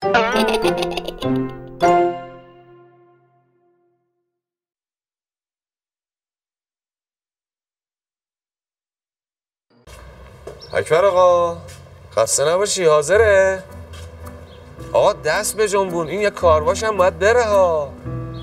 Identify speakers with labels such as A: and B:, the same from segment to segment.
A: اکبر آقا خسته نباشی. حاضره؟ آقا دست به جنبون، این یه کارواش هم باید بره ها.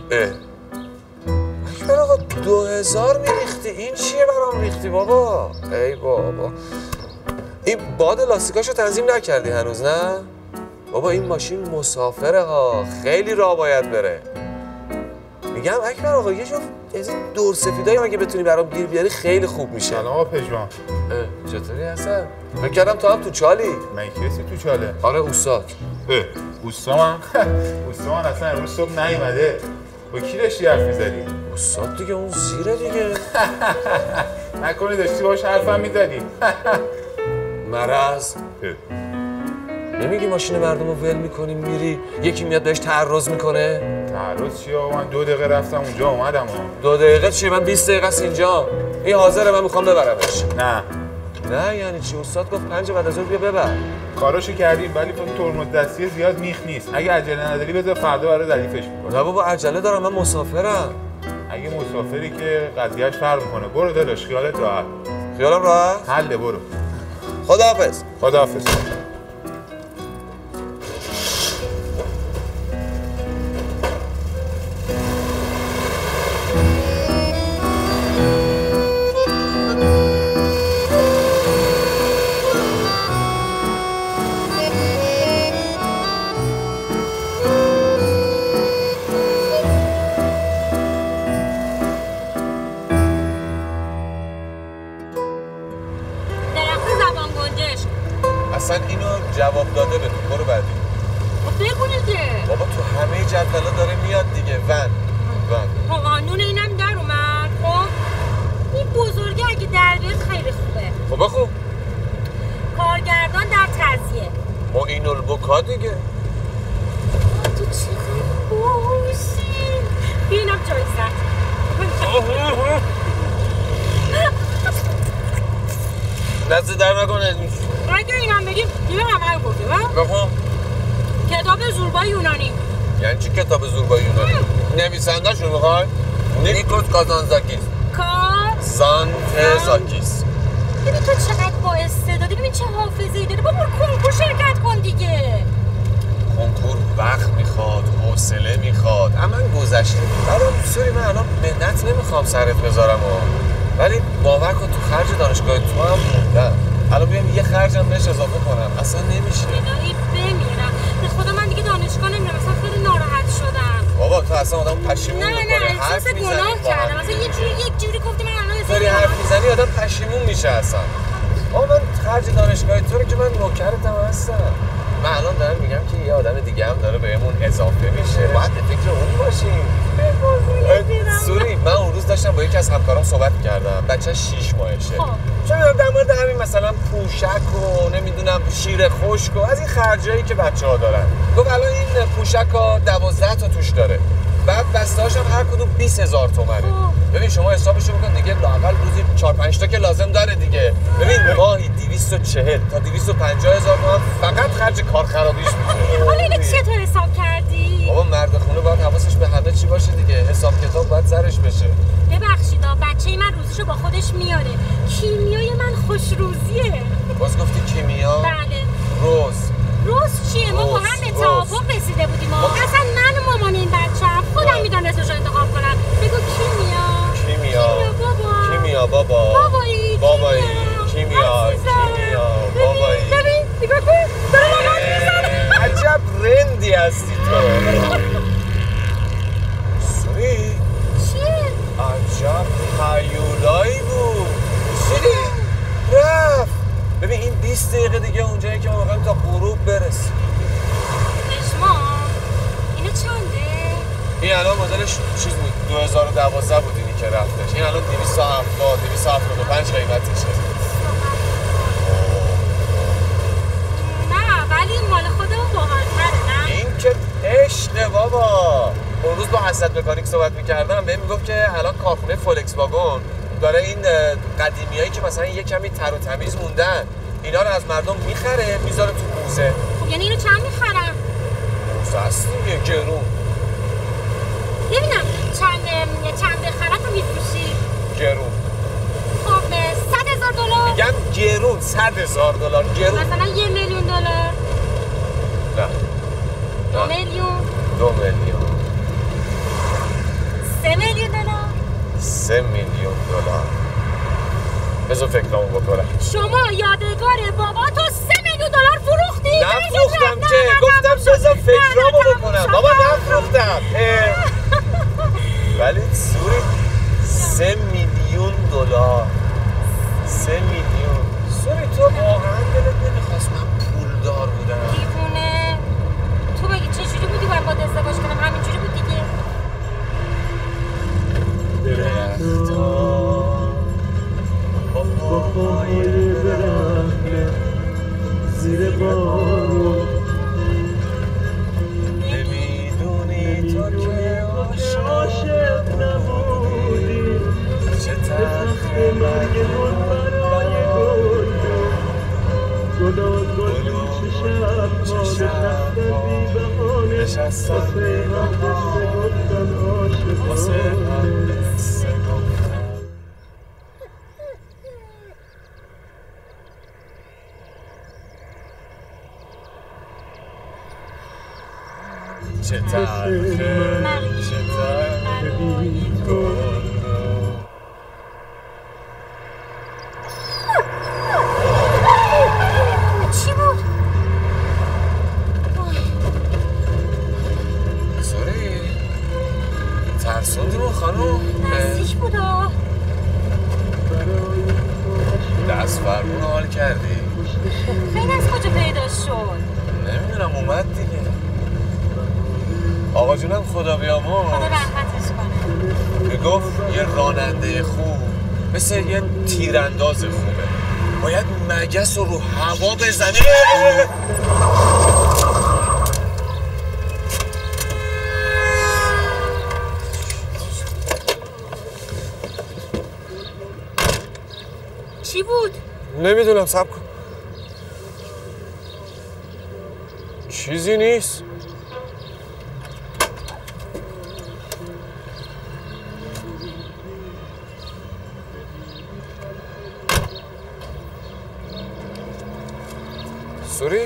A: اکبر آقا 2000 میریختی، این چیه برام ریختی بابا؟ ای بابا این باد لاستیکاشو تنظیم نکردی هنوز نه؟ بابا این ماشین مسافره ها، خیلی راه باید بره. میگم اکبر آقا یه جفت از این دور سفیدایی اگه بتونی برام گیر بیاری خیلی خوب میشه.
B: سلام آقا پژمان.
A: چطوری هستن؟ فکر کردم تو هم تو چالی.
B: من کسی تو چاله؟
A: آره اوستاد.
B: اوستاد من اصلا امروز صبح نیومده. با کی داشتی حرف می‌زدی؟
A: اوستاد دیگه اون زیره دیگه.
B: نکنه داشتی باهاش حرفم می‌زدی.
A: مرض. نمیگی ماشین مردم رو ول میکنی میری یکی میاد بهش تعرض میکنه؟
B: تعرض چیه آقا؟ من 2 دقیقه رفتم اونجا اومدم.
A: 2 دقیقه چیه؟ من 20 دقیقه است اینجا. این حاضره، من میخوام ببرمش. نه یعنی چی؟ استاد گفت 5 بعد از ظهر بیا ببر.
B: کاراشو کردیم ولی اون ترمز دستی زیاد میخ نیست. اگه عجله نداری بذار فردا برات ردیفش میکنم.
A: نه بابا عجله دارم، من مسافرم.
B: اگه مسافری که قضیهش فرق میکنه. برو داداش خیالت راحت.
A: خیالم راحت؟
B: حله برو.
A: خداحافظ.
B: خداحافظ.
A: اصلا اینو جواب داده به تو. برو بعدی.
C: بگو دیگه.
A: بابا تو همه جدولا داره میاد دیگه. ون
C: قانون اینم در اومد. خب این بزرگه اگه در بیاد خیلی خوبه.
A: خب بخون.
C: کارگردان در تزیه.
A: معین البکا دیگه.
C: تو چقدر باهوشی. اینم جایزت.
A: دست در نکنه.
C: اگه اینم بگیم دیگه همه رو گفته.
A: بخون.
C: کتاب زوربای یونانی.
A: یعنی چی کتاب زوربای یونانی؟ نویسنده‌شو میخوای؟ نیکوس کازانتزاکیس. کازانتزاکیس.
C: ببین تو چقدر با استعدادی، ببین چه حافظه‌ای داری. بابا کنکور شرکت کن دیگه.
A: کنکور وقت میخواد، حوصله میخواد. اما گذشته. برام سوری من الان منت نمیخوام سرت بذارم ولی باور کن تو خرج دانشگاه تو هم موندم. الان بیام یه خرجم بهش اضافه کنم اصلا نمیشه.
C: الهی بمیرم. به خدا من دیگه دانشگاه نمیرم. مثلا خیلی ناراحت شدم.
A: بابا تو اصلا آدم پشیمون میکنه.
C: نه احساس گناه کردم. مثلا یک جوری گفتی من الان
A: داری حرف میزنی آدم پشیمون میشه اصلا. آقا من خرج دانشگاه تو رو که من نوکرتم هستم. من الان دارم میگم که یه آدم دیگه هم داره بهمون اضافه میشه. باید به فکر اون باشیم. سوری من اون روز داشتم با یکی از همکارام صحبت کردم. بچه 6 ماهشه. چون در مورد همین مثلا پوشک و نمیدونم شیر خشک و از این خرجایی که بچه‌ها دارن. گفت الان این پوشکا 12 تا توش داره. بعد بسته‌هاش هم هر کدوم 20000 تومانه. ببین شما حسابشو بکن دیگه لااقل روزی 4-5 تا که لازم داره دیگه. ببین ماهی 240 تا 250000 تومان فقط خرج کار خرابیش میشه.
C: حالا اینو چطور حساب کردی؟
A: بابا مرد خونه باید حواسش به همه چی باشه دیگه. حساب کتاب باید سرش بشه.
C: ببخشید بچه‌ی من روزیشو با خودش میاره. کیمیای من خوش روزیه.
A: باز گفتی کیمیا؟
C: بله.
A: روز
C: چیه؟ ما با هم به توافق رسیده بودیم. اصلا من و مامان این بچه‌ام خودم میدونستش انتخاب کنم. بگو
A: کیمیا بابا. بابایی. کیمیا. بابایی.
C: ببین نگاه کن. داره لگد میزنه.
A: عجب رندی هستی تو. سوری.
C: چیه؟
A: عجب هیولایی بود. سوری رفت. ببین این 20 دقیقه دیگه اونجایی که ما میخوایم تا غروب برسیم.
C: اینو چنده؟
A: این الان مدلش چیز بود 2012 بود اینی که رفتش. این الان 275 قیمتشه.
C: نه ولی مال خودمون باحال‌تره. نه
A: این که عشق بابا. اون روز با حسد مکانیک صحبت می‌کردم بهم میگفت که الان کارخونه فولکس واگن داره این قدیمیایی که مثلا یه کمی تر و تمیز موندن اینا رو از مردم میخره میذاره تو موزه.
C: خب یعنی اینو چند میخرن؟
A: هست دیگه گرون.
C: ببینم چند خرط رو میفروشی؟
A: گرون.
C: خب $100,000
A: میگم گرون. $100,000 گرون.
C: مثلا $1,000,000
A: نه
C: 2 میلیون
A: 2 میلیون
C: $3 میلیون
A: $3 میلیون. بذار فکرامو بکنم.
C: شما یادگار بابا تو $3 میلیون فروختی؟
A: نفروختم که گفتم بذار فکرامو بکنم. بابا نفروختم. ولی سوری $3 میلیون 3 میلیون. سوری تو واقعا دلت نمیخواست من پولدار بودم؟
C: دیوونه تو بگی چجوری بودی باید با ازدواج کنم؟ همینجوری بود دیگه.
A: درختا با پاهای درخت زیر بارون نمیدونی تو که عاشق نبودی چه تلخ مرگ گل برای گلو چه شب نشستم واسه هم قصه گفتن. چه تلخه چه تلخه
C: چی بود؟
A: سوری ترسوندیم خانم.
C: نزدیک بودا.
A: دست فرمون حال کردی؟
C: خیلی از کجا پیدا شد؟
A: نمیدونم اومد دیگه. آقا جونم خدا بیامرز
C: خدا رحمتش کنه.
A: میگفت یه راننده خوب مثل یه تیرانداز خوبه، باید مگس رو هوا بزنه.
C: چی بود؟
A: نمیدونم صبر کن. چیزی نیست. سوری؟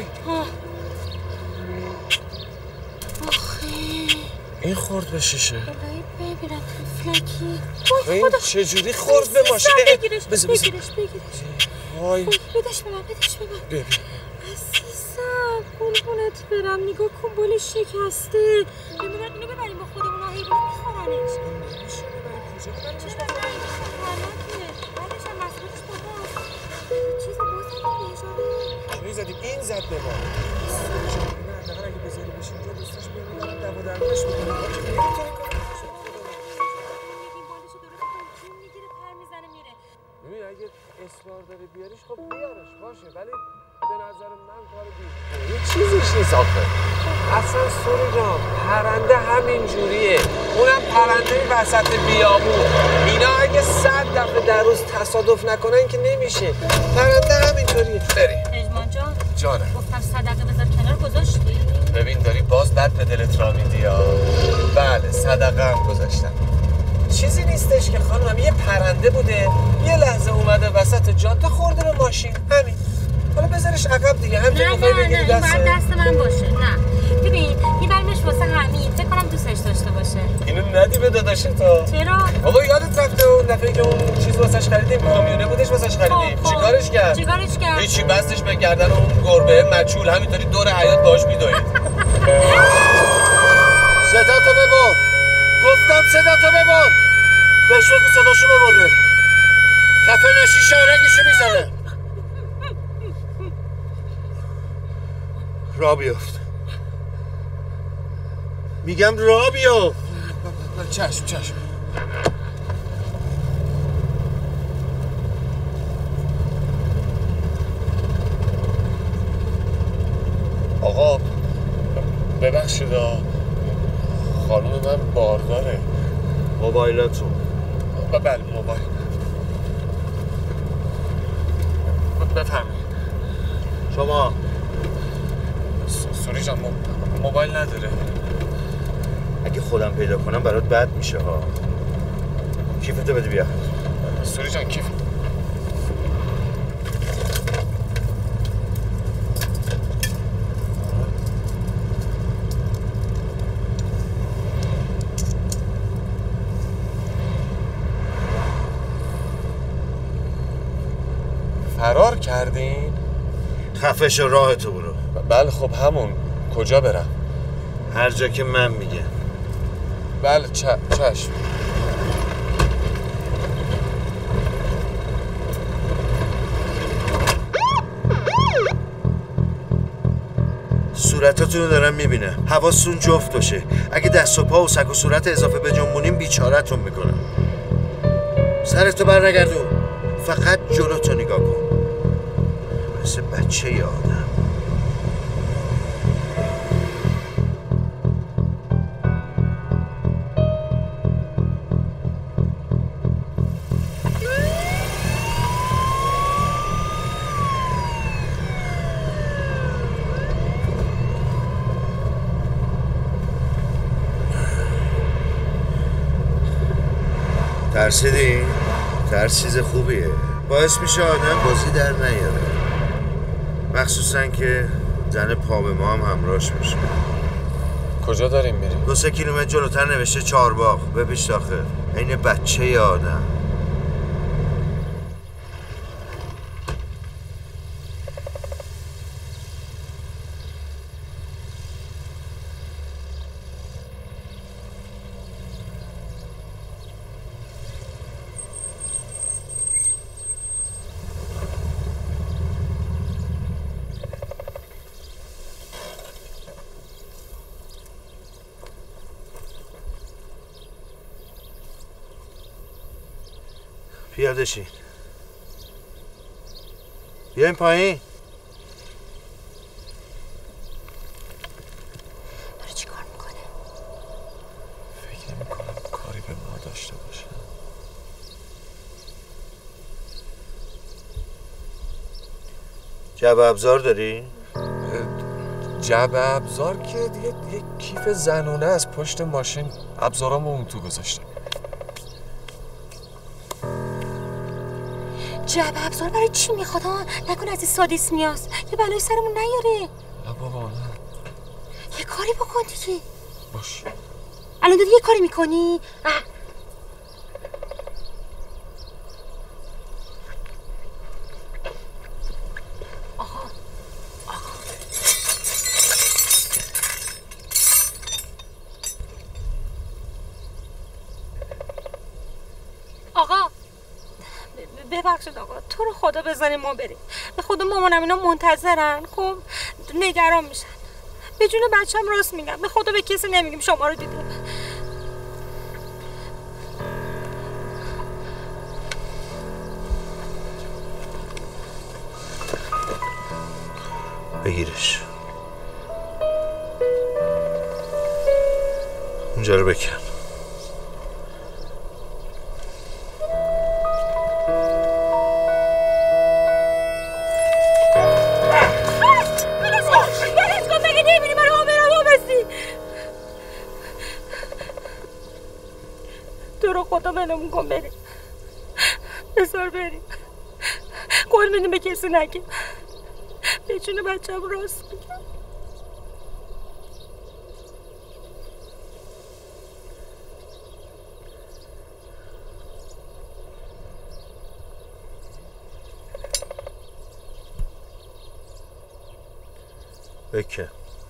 A: این خورد به شیشه.
C: الهی ببینم تفلکی.
A: این چجوری خورد به ماشین؟
C: بگیرش وای بدش به من
A: ببین
C: عزیزم قربونت برم نگاه کن بولش شکسته. نمیدونم اینو ببریم با خودمون حیوان میخورنش.
A: نمیشه ببریم کجا ببریمش؟
C: چرا نه این خطرناکه. بعدش هم مسئولش باباست. چیز ما زدیم
A: چی زدیم؟ این زد به ما. نه حداقل اگه بذاری بشیم اینجا دوستاش میبینم دو درمونش میکنم. ببین اگه اصرار داره بیاریش خب بیارش باشه، ولی به نظر من کار بیه چیزیش نیست آخه. اصلا سوری جان پرنده همین جوریه، اونم پرنده وسط بیابون. اینا اگه 100 دفعه در روز تصادف نکنن که نمیشه. پرنده همین جوریه. بریم
C: پژمان جان.
A: جانم
C: گفتم صدقه بذار کنار گذاشتی؟
A: ببین داری باز بد به دلت را میدی ها. بله صدقه هم گذاشتم. چیزی نیستش که خانم، یه پرنده بوده یه لحظه اومده وسط جاده خورده به ماشین، همین. حالا بذارش عقب دیگه. همینجوری میخوای بگیری
C: نه این باید دست من باشه. نه ببین میبرمش واسه حمید، فکر کنم دوستش داشته باشه.
A: اینو ندی به داداش تو.
C: چرا؟
A: بابا یادت رفته اون دفعه که اون چیز واسش خریدیم، کامیونه بودش واسش خریدیم. چیکارش کرد؟ هیچی، بستش به گردن اون گربه مچول، همینطوری دور حیاط باش میدوید.
D: صداتو ببر. گفتم صداتو ببر. بهش بگو صداشو ببره. خفه نشی شارگیشو میزنه. را بیافت. میگم را بیافت.
A: چشم. آقا ببخشید خانم من بارداره.
D: موبایلتون.
A: بله موبایل. بفهمید
D: شما
A: سوری جان موبایل نداره.
D: اگه خودم پیدا کنم برات بد میشه ها. کیفتو بده بیا.
A: سوری جان کیف. فرار کردین؟
D: خفه شو راه تو برو.
A: بله خب همون. کجا برم؟
D: هر جا که من میگم.
A: بله چشم.
D: صورتاتون رو دارم میبینه. حواستون جفت باشه. اگه دست و پا و سک و صورت اضافه بجنبونیم بیچارتون میکنم. سرتو بر نگردون. فقط جلوتو نگاه کن. مثل بچه ی آدم. ترسیدی؟ ترس چیز خوبیه. باعث میشه آدم بازی در نیاره. مخصوصا که زن پا به ما هم همراهش میشه.
A: کجا داریم میریم؟
D: 2-3 کیلومتر جلوتر نوشته چارباغ. به پیش داخل. این بچه ی آدم. پیاده شین. بیاین پایین.
C: داره چی کار میکنه؟
A: فکر نمی کنم کاری به ما داشته باشه.
D: جعبه ابزار داری؟
A: جعبه ابزار که دیگه یک کیف زنونه از پشت ماشین ابزارامو اون تو گذاشتم.
C: جعبه ابزار برای چی میخواد ها؟ نکن از این سادیس میاست یه بلای سرمون نیاره.
A: نه بابا نه.
C: یه کاری بکن دیگه.
A: باش.
C: الان داری یه کاری میکنی؟ آقا ببخشید آقا، تو رو خدا بزنیم ما بریم. به خدا مامانم اینا منتظرن. خب نگران میشن. به جون بچه‌م راست میگم. به خدا به کسی نمیگیم شما رو دیدیم.
D: بگیرش. اونجا رو بکن.
C: تو رو خدا بلمون کن بریم. بذار بریم. قول میدیم به کسی نگیم. به جون بچه‌م راست میگم.
D: بکن.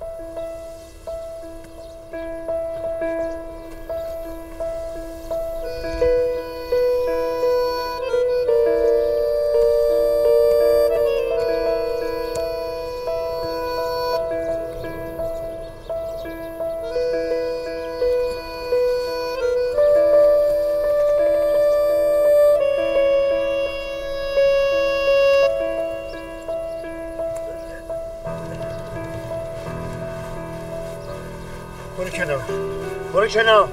D: برو کنار. برو کنار.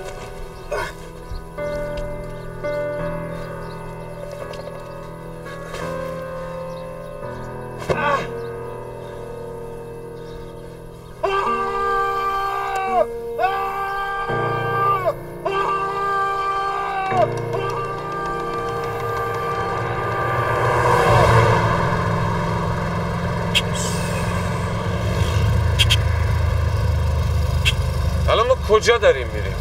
A: کجا داریم میریم؟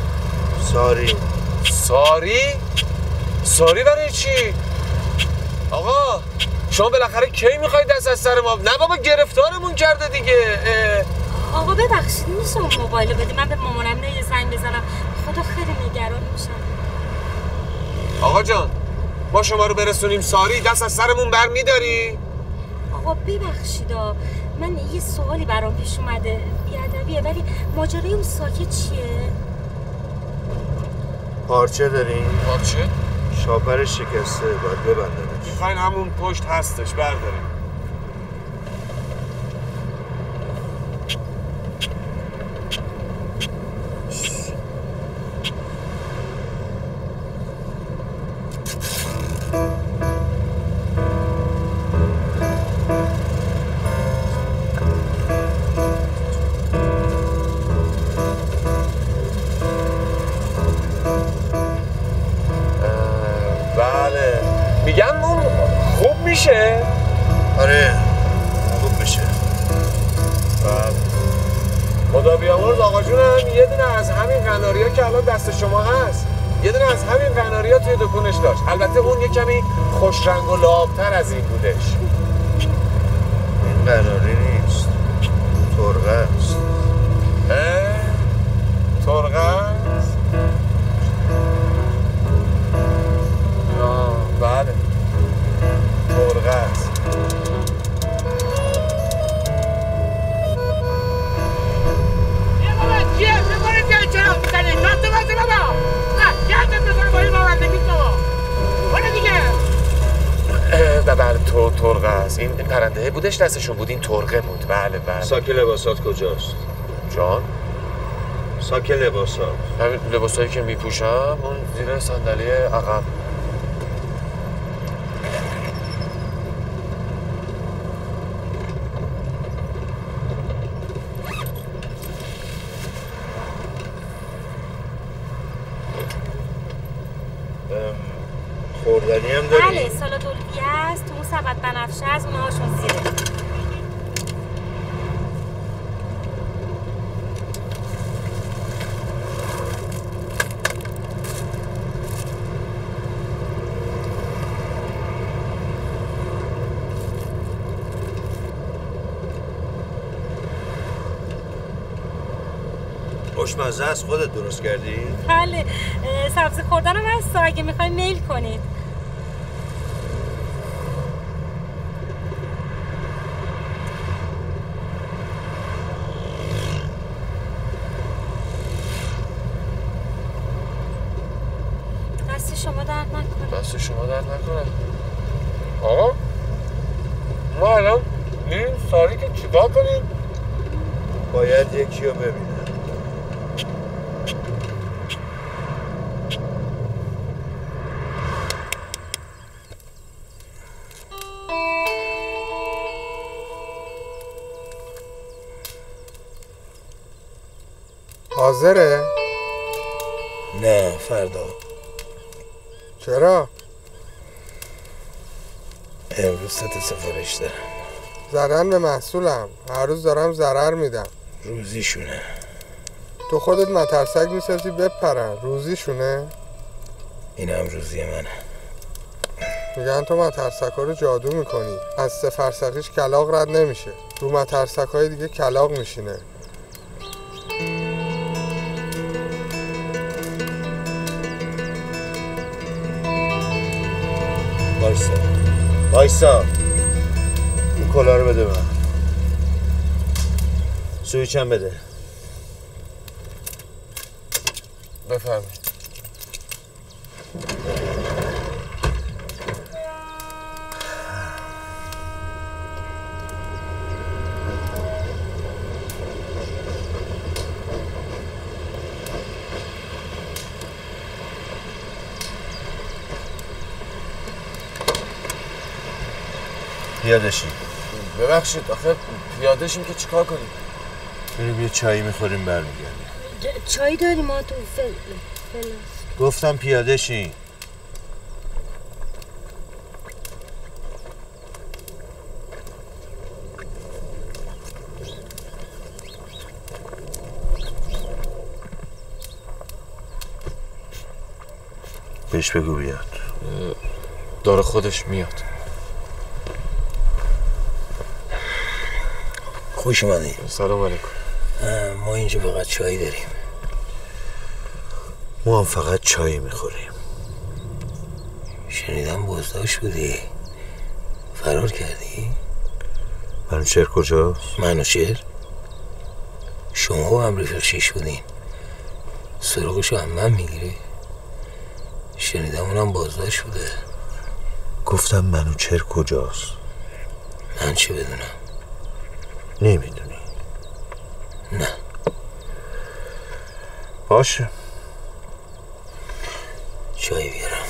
A: ساری برای چی؟ آقا شما بالاخره کی میخواید دست از سر ما؟ نه بابا گرفتارمون کرده دیگه.
C: آقا ببخشید میشه اون موبایل بدی من به مامانم یه زنگ بزنم، خدا خیلی نگران میشم.
A: آقا جان ما شما رو برسونیم ساری دست از سرمون بر میداری؟
C: آقا ببخشید من یه سوالی برام پیش اومده، بیادبیه ولی ماجرای اون ساکه چیه؟
D: پارچه داریم؟
A: پارچه؟
D: شاپرش شکسته باید ببندنش.
A: میخواین همون پشت هستش برداریم. میشه؟
D: آره خوب میشه.
A: خدا بیامرز آقا جونم یه دونه از همین قناریا که الان دست شما هست یه دونه از همین قناریا توی دکونش داشت. البته اون یه کمی خوش رنگ و لابتر از این بودش.
D: این قناری نیست، ترقه است.
A: ترقه است؟ بله ترقه است.
E: چیه؟ ببارید که چرا میزنی؟ ناتو بازه بابا! نه یادت بزن با این باورده بیت بابا! برو دیگه!
A: بله ترقه است. این پرنده بودش دستشون بود، این ترقه بود. بله بله.
D: ساک لباسات کجاست؟
A: جان؟
D: ساک لباسات
A: همین لباسایی که میپوشم اون زیر صندلی عقب.
D: خوردنی هم داری؟
C: بله سالاد الویه است، تو اون سبد بنفشه از اون هاشون زیره.
D: خوشمزه است. خودت درست کردی؟
C: بله سبزی خوردنم هست اگه میخوای میل کنید. دست شما درد نکنه.
A: دست شما درد نکنه. آقا ما الان میریم ساری که چیکار کنیم؟
D: باید یکی رو ببینم.
F: حاضره؟
D: نه فردا.
F: چرا؟
D: امروز ست سفارش دارم.
F: زدن به محصولم، هر روز دارم ضرر میدم.
D: روزیشونه.
F: تو خودت مترسک میسازی بپرن، روزیشونه؟
D: این هم روزی منه.
F: میگن تو مترسک ها رو جادو میکنی، از 3 فرسخیش کلاغ رد نمیشه، رو مترسک های دیگه کلاغ میشینه.
D: وایسا این کلا رو بده من. سویچ هم بده.
A: بفرمایید.
D: پیاده شیم.
A: ببخشید آخه پیاده شیم که چیکار کنیم؟
D: بریم یه چایی میخوریم برمیگردیم.
C: چای داریم ما تو فلاس.
D: گفتم پیاده شیم. بهش بگو بیاد.
A: داره خودش میاد.
G: خوش اومدی.
A: سلام علیکم.
G: ما اینجا فقط چای داریم.
D: ما هم فقط چای میخوریم.
G: شنیدم بازداشت بودی، فرار کردی؟
D: منوچهر کجاست؟
G: منوچهر؟ شما و هم رفیق شیش بودین، سراغشو هم من میگیری؟ شنیدم اونم بازداشت بوده.
D: گفتم منوچهر کجاست؟
G: من چه بدونم؟
D: نمیدونی؟
G: نه.
D: باشه،
G: چای بیارم.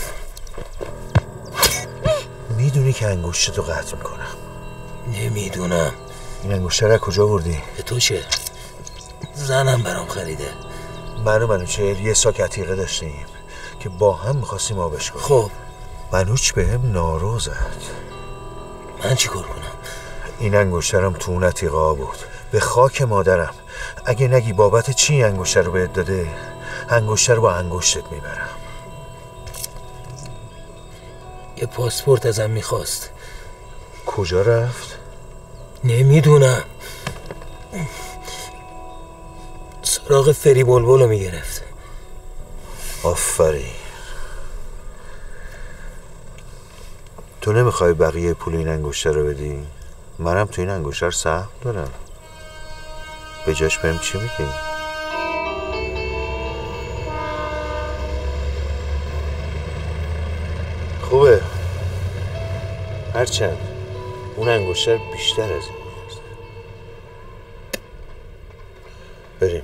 D: میدونی که انگشتتو قطع میکنم.
G: نمیدونم.
D: این انگشتر از کجا بردی؟
G: به تو چه؟ زنم برام خریده.
D: من و منوچهر یه ساک عتیقه داشتیم که با هم میخواستیم آبش کنیم.
G: خب
D: منوچ به هم نارو زد.
G: من چی کار کنم؟
D: این انگشترم تو اون عتیقه ها بود. به خاک مادرم اگه نگی بابت چی انگشتر رو بهت داده، انگشتر رو با انگشتت میبرم.
G: یه پاسپورت ازم میخواست.
D: کجا رفت؟
G: نمیدونم. سراغ فری بلبل رو میگرفت.
D: آفرین. تو نمیخوای بقیه پول این انگشتر رو بدی؟ منم تو این انگشتر سهم دارم. به جاش بهم چی میگی؟ خوبه. هرچند اون انگشتر بیشتر از این میارزه. بریم.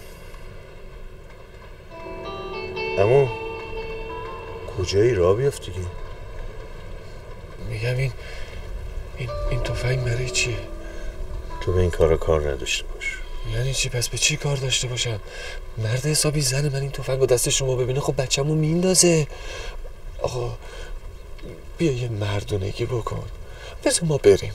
D: اما کجایی راه بیفتی که؟
A: میگم این تفنگ برای چیه؟
D: تو به این کار نداشته باش.
A: یعنی چی؟ پس به چی کار داشته باشم؟ مرد حسابی زن من این تفنگ با دست شما ببینه خب بچه‌مو میندازه. آقا بیا یه مردونگی بکن، بذار ما بریم.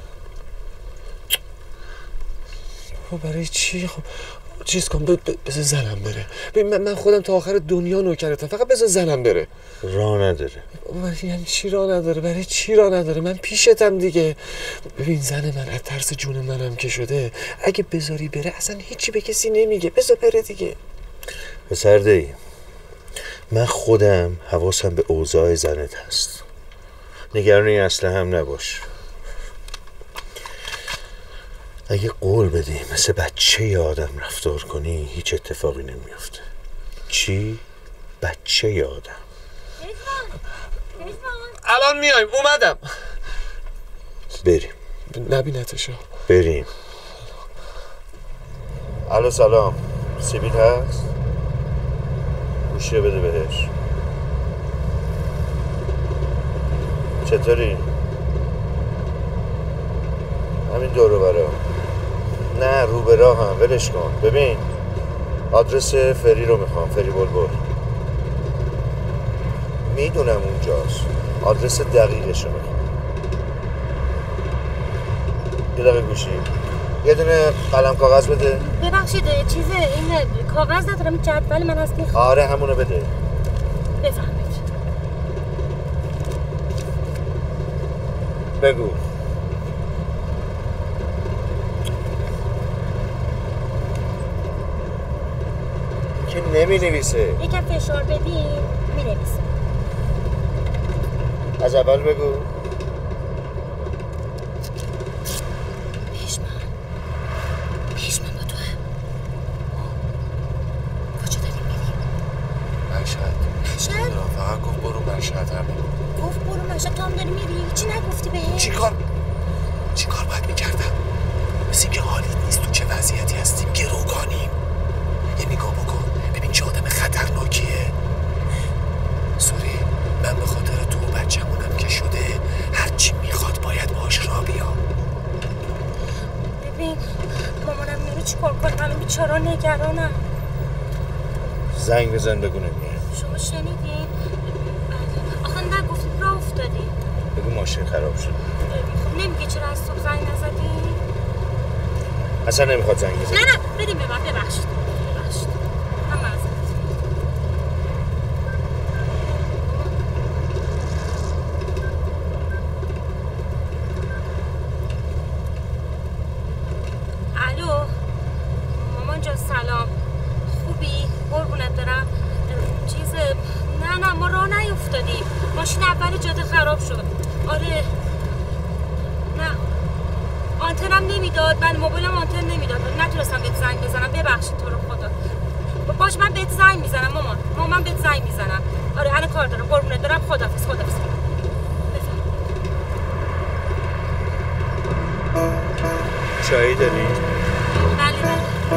A: خب برای چی؟ خب چیز کن، بذار زنم بره. من خودم تا آخر دنیا نوکرتم، فقط بذار زنم بره.
D: راه نداره.
A: یعنی چی راه نداره؟ برای چی راه نداره؟ من پیشتم دیگه. ببین زن من از ترس جون منم که شده، اگه بذاری بره اصلا هیچی به کسی نمیگه. بذار بره دیگه.
D: پسرده‌ای، من خودم حواسم به اوضاع زنت هست. نگرانی اصلا هم نباش. اگه قول بدی مثل بچه آدم رفتار کنی هیچ اتفاقی نمیفته. چی؟ بچه آدم.
A: الان میایم. اومدم.
D: بریم.
A: نبینتشو.
D: بریم. الو سلام. سیبیل هست؟ گوشی بده بهش. چطوری؟ همین دورو برا. نه رو به راه هم. ولش کن. ببین آدرس فری رو میخوام. فری بلبل. میدونم اونجاست. آدرس دقیقش رو میخوام. یه دقیقه گوشی. یه دونه قلم کاغذ بده.
C: ببخشید چیزه این کاغذ ندارم، این جدول من هست میخوام.
D: آره همونو بده.
C: بفهمید.
D: بگو. که نمی نویسه.
C: یکم فشار بدیم می نویسه.
D: از اول بگو.
C: پیشمن با توه. کجا داریم میریم؟
A: مشهد. فقط گفت برو مشهد. همین
C: گفت برو مشهد. تو هم داری میری؟ چی نگفتی بهش؟
A: چی کار باید میکردم؟ مثل اینکه حالیت نیست تو چه وضعیتی هستیم. گروگانیم. یه نگاه بکن ببین چه آدم خطرناکیه. سوری من به خاطر تو و بچه‌مونم که شده هرچی میخواد باید باهاش را بیام.
C: ببین مامانم میره چی کار کنم؟ همین بیچارا نگرانم.
D: زنگ بزن بگو نمیاد.
C: شما شنیدین؟ آخه نگفتید راه افتادی.
D: بگو ماشین خراب شد.
C: خب نمیگه چرا از صبح زنگ نزدی؟
D: اصلا نمیخواد زنگ بزن.
C: نه بدیم به من. ببخشید من معذرت. افتادیم. ماشین اول جاده خراب شد. آره. نه آنتنم نمیداد. من موبایلم آنتن نمیداد. نتونستم بهت زنگ بزنم. ببخشید تو رو خدا. باش من بهت زنگ میزنم مامان. من بهت زنگ میزنم. آره الان کار دارم. قربونت دارم. خداحافظ.
D: چایی داری؟
C: بله.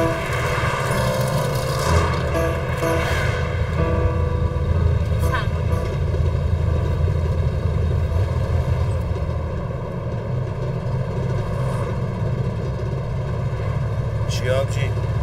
D: چی آبجی؟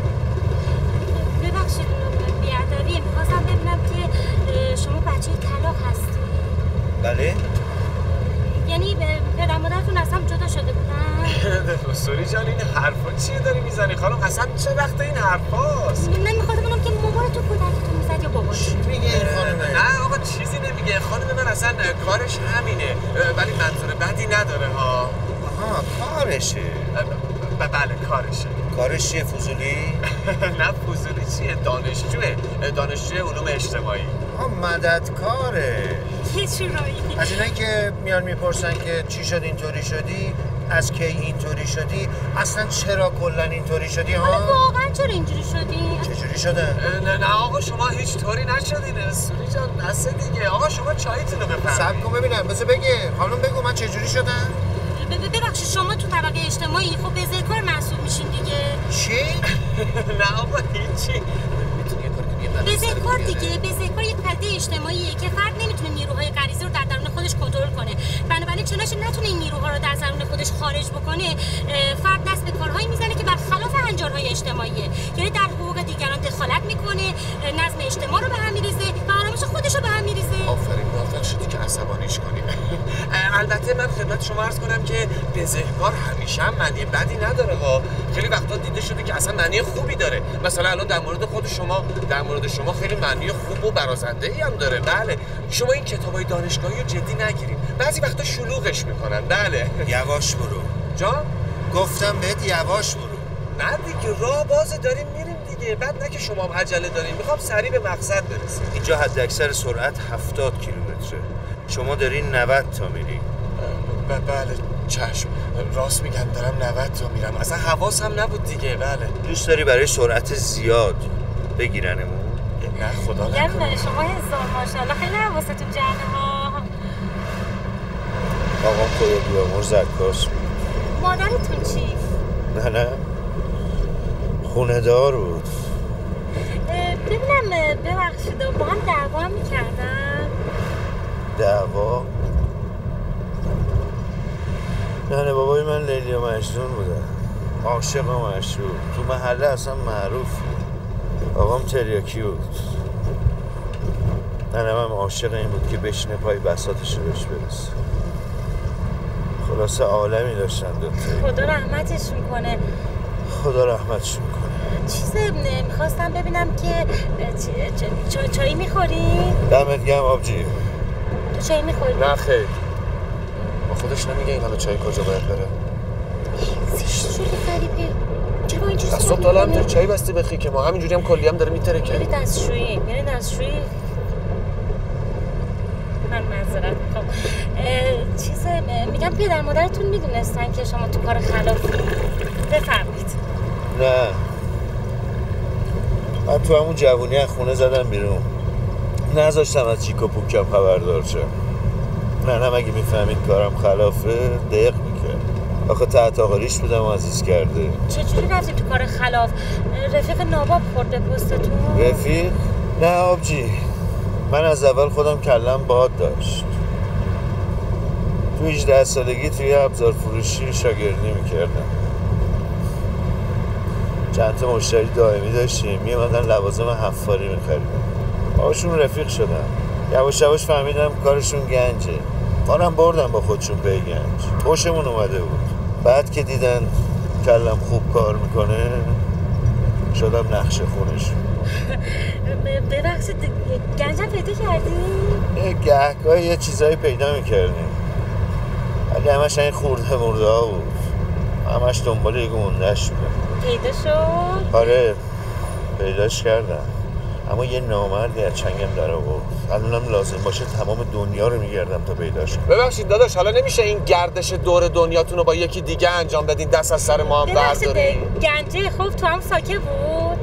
C: ببخشید بیادبیه. میخواستم ببینم که شما بچه کلاغ هستی؟
D: بله؟
C: یعنی پدر مادرتون از هم جدا شده بودن؟
A: سوری جان این حرفا چیه داری میزنی خانم؟ اصلا چه وقت این حرفاست؟
C: من میخواستم ببینم که مامان تو کودکتون میزد یا باباش؟
D: چی میگه این خانمه؟
A: نه آقا چیزی نمیگه. خانم من اصلا کارش همینه، ولی منظور بدی نداره ها.
D: آها کارشه.
A: بله کارشه.
D: کارش چیه فضولی؟
A: نه فضولی چیه، دانشجوی علوم اجتماعی.
D: مددکاره.
C: یه جورایی.
D: از اینایی که میان میپرسن که چی شد اینطوری شدی، از کی اینطوری شدی، اصلا چرا کلا اینطوری شدی ها؟
C: واقعا چرا اینجوری شدی؟
D: چجوری شده؟
A: نه آقا شما هیچ طوری نشدین. سوری جان بس دیگه. آقا شما چایتون رو بفرمایید.
D: صبر کن ببینم بذار بگه. خانم بگو من چجوری شدم؟
C: ببخشید شما تو طبقه اجتماعی خب بزهکار محسوب میشین دیگه.
D: چی؟
A: نه آقا هیچی.
C: بزهکار دیگه. بزهکار یک پدیده اجتماعیه که فرد نمیتونه نیروهای غریزی رو در درون خودش کنترل کنه. بنابراین چنانچه نتونه این نیروها رو در درون خودش خارج بکنه، فرد دست به کارهایی میزنه که برخلاف هنجارهای اجتماعیه. یعنی در حقوق دیگران دخالت میکنه، نظم اجتماع رو به هم میریزه و آرامش خودش رو به هم میریزه.
A: آفرین موافق شدی که عصبانیش کنی. البته من خدمت شما عرض کنم که بزهکار همیشه هم معنی بدی نداره ها. خیلی وقتا دیده شده که اصلا معنی خوبی داره. مثلا الان در مورد خود شما خیلی معنی خوب و برازنده‌ای هم داره. بله شما این کتابای دانشگاهی رو جدی نگیرید. بعضی وقتا شلوغش میکنن. بله
D: یواش برو.
A: جان
D: گفتم بهت یواش برو.
A: نه دیگه راه بازه داریم میریم دیگه. بعد نه که شما هم عجله دارین. میخوام سریع به مقصد برسیم.
D: اینجا حد اکثر سرعت 70 کیلومتره. شما دارین 90 تا میری.
A: بله چشم. راست میگن دارم 90 تا میرم. اصلا حواسم نبود دیگه. بله
D: دوست داری برای سرعت زیاد بگیرنمون؟
A: نه خدا
C: میگم
A: نکنه.
C: شما هزار ماشاءالله خیلی حواستون جمعه ها.
D: آقام خدا بیامرز عکاس بود.
C: مادرتون چی؟
D: نه خونه دار بود.
C: ببینم ببخشید با هم دعوا هم میکردن؟
D: دعوا؟ نه بابای من لیلی و مجنون بودن. عاشق و مشهور. تو محله اصلا معروف بود. آقام تریاکی بود. ننم هم عاشق این بود که بشینه پای بساطش رو بهش برسه. خلاصه عالمی داشتن دوتا.
C: خدا رحمتش میکنه.
D: خدا رحمتش میکنه.
C: میخواستم ببینم که چایی میخوری؟
D: دمت گرم آبجی.
C: تو چایی میخوری؟
A: نه خیر. با خودش نمیگه این حالا چای کجا باید بره.
C: شوری غریبه. چرا اینجوری
A: از صبح تا الان تو چای بستی بخی که ما همینجوری هم کلی هم داره میترکه.
C: میری دستشویی. من معذرت میخوام. میگم پدر مادرتون میدونستن که شما تو کار خلافی؟ بفرمایید.
D: نه من تو همون جوونی از خونه زدم بیرون. نذاشتم از چیک و پوکم خبردار شم. نه اگه میفهمید کارم خلافه دق میکرد. آخه تحت آقاریش بودم و عزیز کرده.
C: چجوری رفتی تو کار خلاف؟ رفیق ناباب خورد به پستتون؟
D: رفیق؟ نه آبجی. من از اول خودم کلم باد داشت. تو 18 سالگی توی ابزار فروشی شاگردی میکردم. چند تا مشتری دائمی داشتیم. میامدن لوازم حفاری میخریدم. باشون رفیق شدم. یواش یواش فهمیدم کارشون گنجه. منم بردم با خودشون پی گنج. خوشمون اومده بود. بعد که دیدن کلم خوب کار میکنه شدم نقش خونشون.
C: ببخشید گنجم پیدا کردی؟
D: گهگاه یه چیزایی پیدا میکردیم ولی همش این خورده مرده ها بود. همش دنبال یه گوندهش بودم.
C: پیدا شد؟
D: آره پیداش کردم. اما یه نامردی از چنگم در آورد. الانم لازم باشه تمام دنیا رو میگردم تا پیداش کنم.
A: ببخشید داداش، حالا نمیشه این گردش دور دنیاتون رو با یکی دیگه انجام بدین، دست از سر ما هم بردارین؟
C: گنجه خوب تو هم ساکه بود.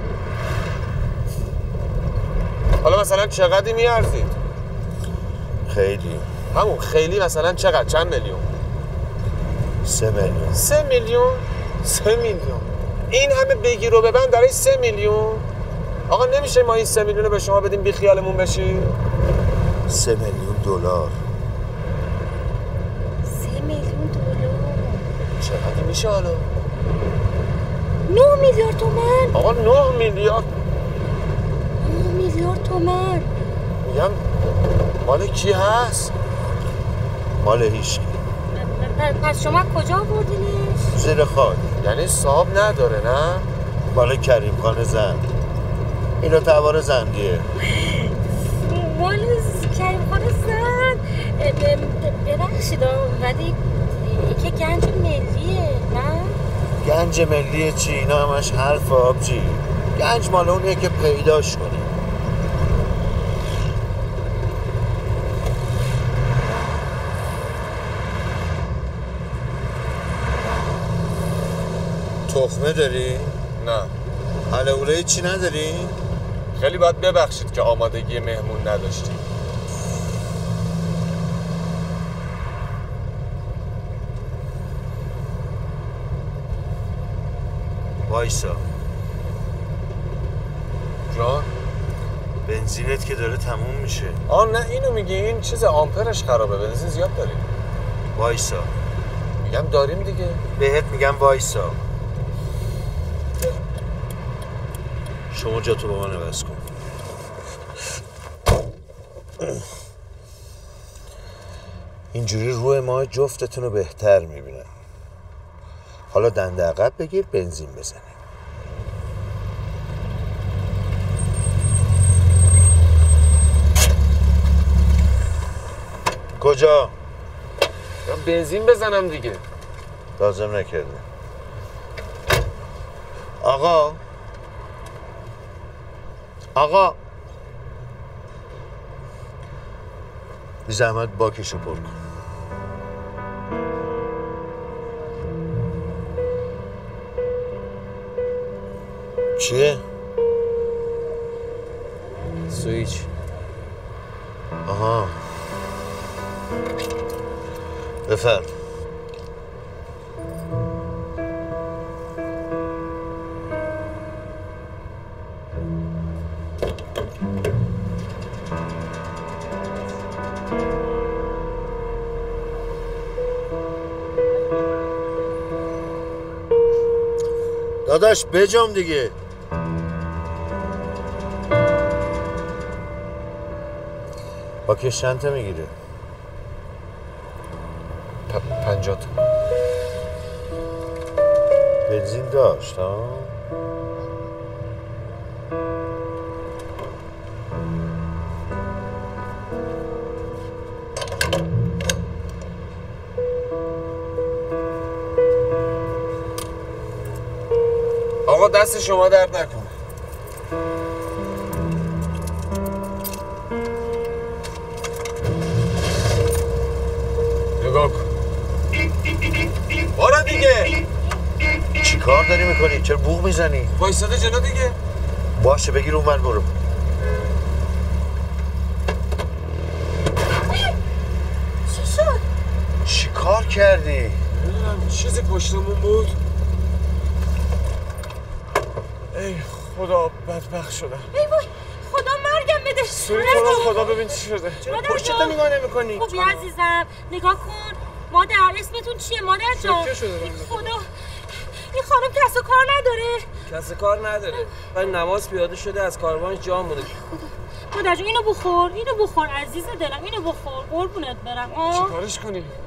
A: حالا مثلا چقدری میارزید؟
D: خیلی.
A: همون خیلی مثلا چقدر؟ چند میلیون؟
D: 3 میلیون.
A: 3 میلیون؟ 3 میلیون این همه بگیر و ببند برای 3 میلیون؟ آقا نمیشه ما این 3 میلیون رو به شما بدیم بی خیالمون بشی؟
D: 3 میلیون دلار.
C: 3 میلیون دلار
A: چقدر میشه حالا؟
C: 9 میلیارد تومان.
A: آقا 9 میلیارد
C: 9 میلیارد تومان.
A: میگم مال کی هست؟
D: مال هیچکی.
C: پس شما کجا آوردینش؟
D: زیر خاک.
A: یعنی صاحب نداره نه؟
D: مال کریم خان زن. اینو تبار زندیه.
C: مال کریم خان زن. ببخشید ولی که گنج ملیه نه؟
D: گنج ملی چی؟ اینا همش حرف آبجی. گنج مال اونیه که پیداش کنی. تخمه داری؟
A: نه.
D: حلوله چی نداری؟
A: خیلی باید ببخشید که آمادگی مهمون نداشتیم.
D: وایسا.
A: جان؟
D: بنزینت که داره تموم میشه.
A: نه اینو میگی، این چیز آمپرش خرابه، بنزین زیاد داریم.
D: وایسا.
A: میگم داریم دیگه.
D: بهت میگم وایسا. شما جاتو با من عوض کن. اینجوری روی ماه جفتتون رو بهتر میبینم. حالا دنده عقب بگیر بنزین بزنیم. کجا؟
A: بنزین بزنم دیگه.
D: لازم نکرده. آقا بی زحمت باکشو پر کن. چیه؟
A: سویچ.
D: آها بفرم. داداش بجام دیگه. باکش چند تا میگیره؟
A: 50 تا.
D: بنزین داشت ها؟
A: آقا دست شما درد نکنه. نگاه کن. بارا دیگه.
D: چی کار داری میکنی؟ چرا بوق میزنی؟
A: وایساده جلو دیگه.
D: باشه بگیر اونور برو.
C: چی شد؟
D: چی کار کردی؟
A: نمیدونم چیزی پشتمون بود. ای خدا بدبخت شدم.
C: ای وای خدا مرگم بده.
A: سوری تو رو خدا ببین چی شده.
E: چرا پشتتو نگاه نمی‌کنی؟
C: خوبی عزیزم نگاه کن. مادر اسمتون چیه مادر جان؟ خدا این خانم کس و کار نداره.
H: کس کار نداره ولی نماز پیاده شده از کاروانش جان مونده.
C: مادر جان اینو بخور عزیز دلم، اینو بخور قربونت برم.
A: چی کارش کنی؟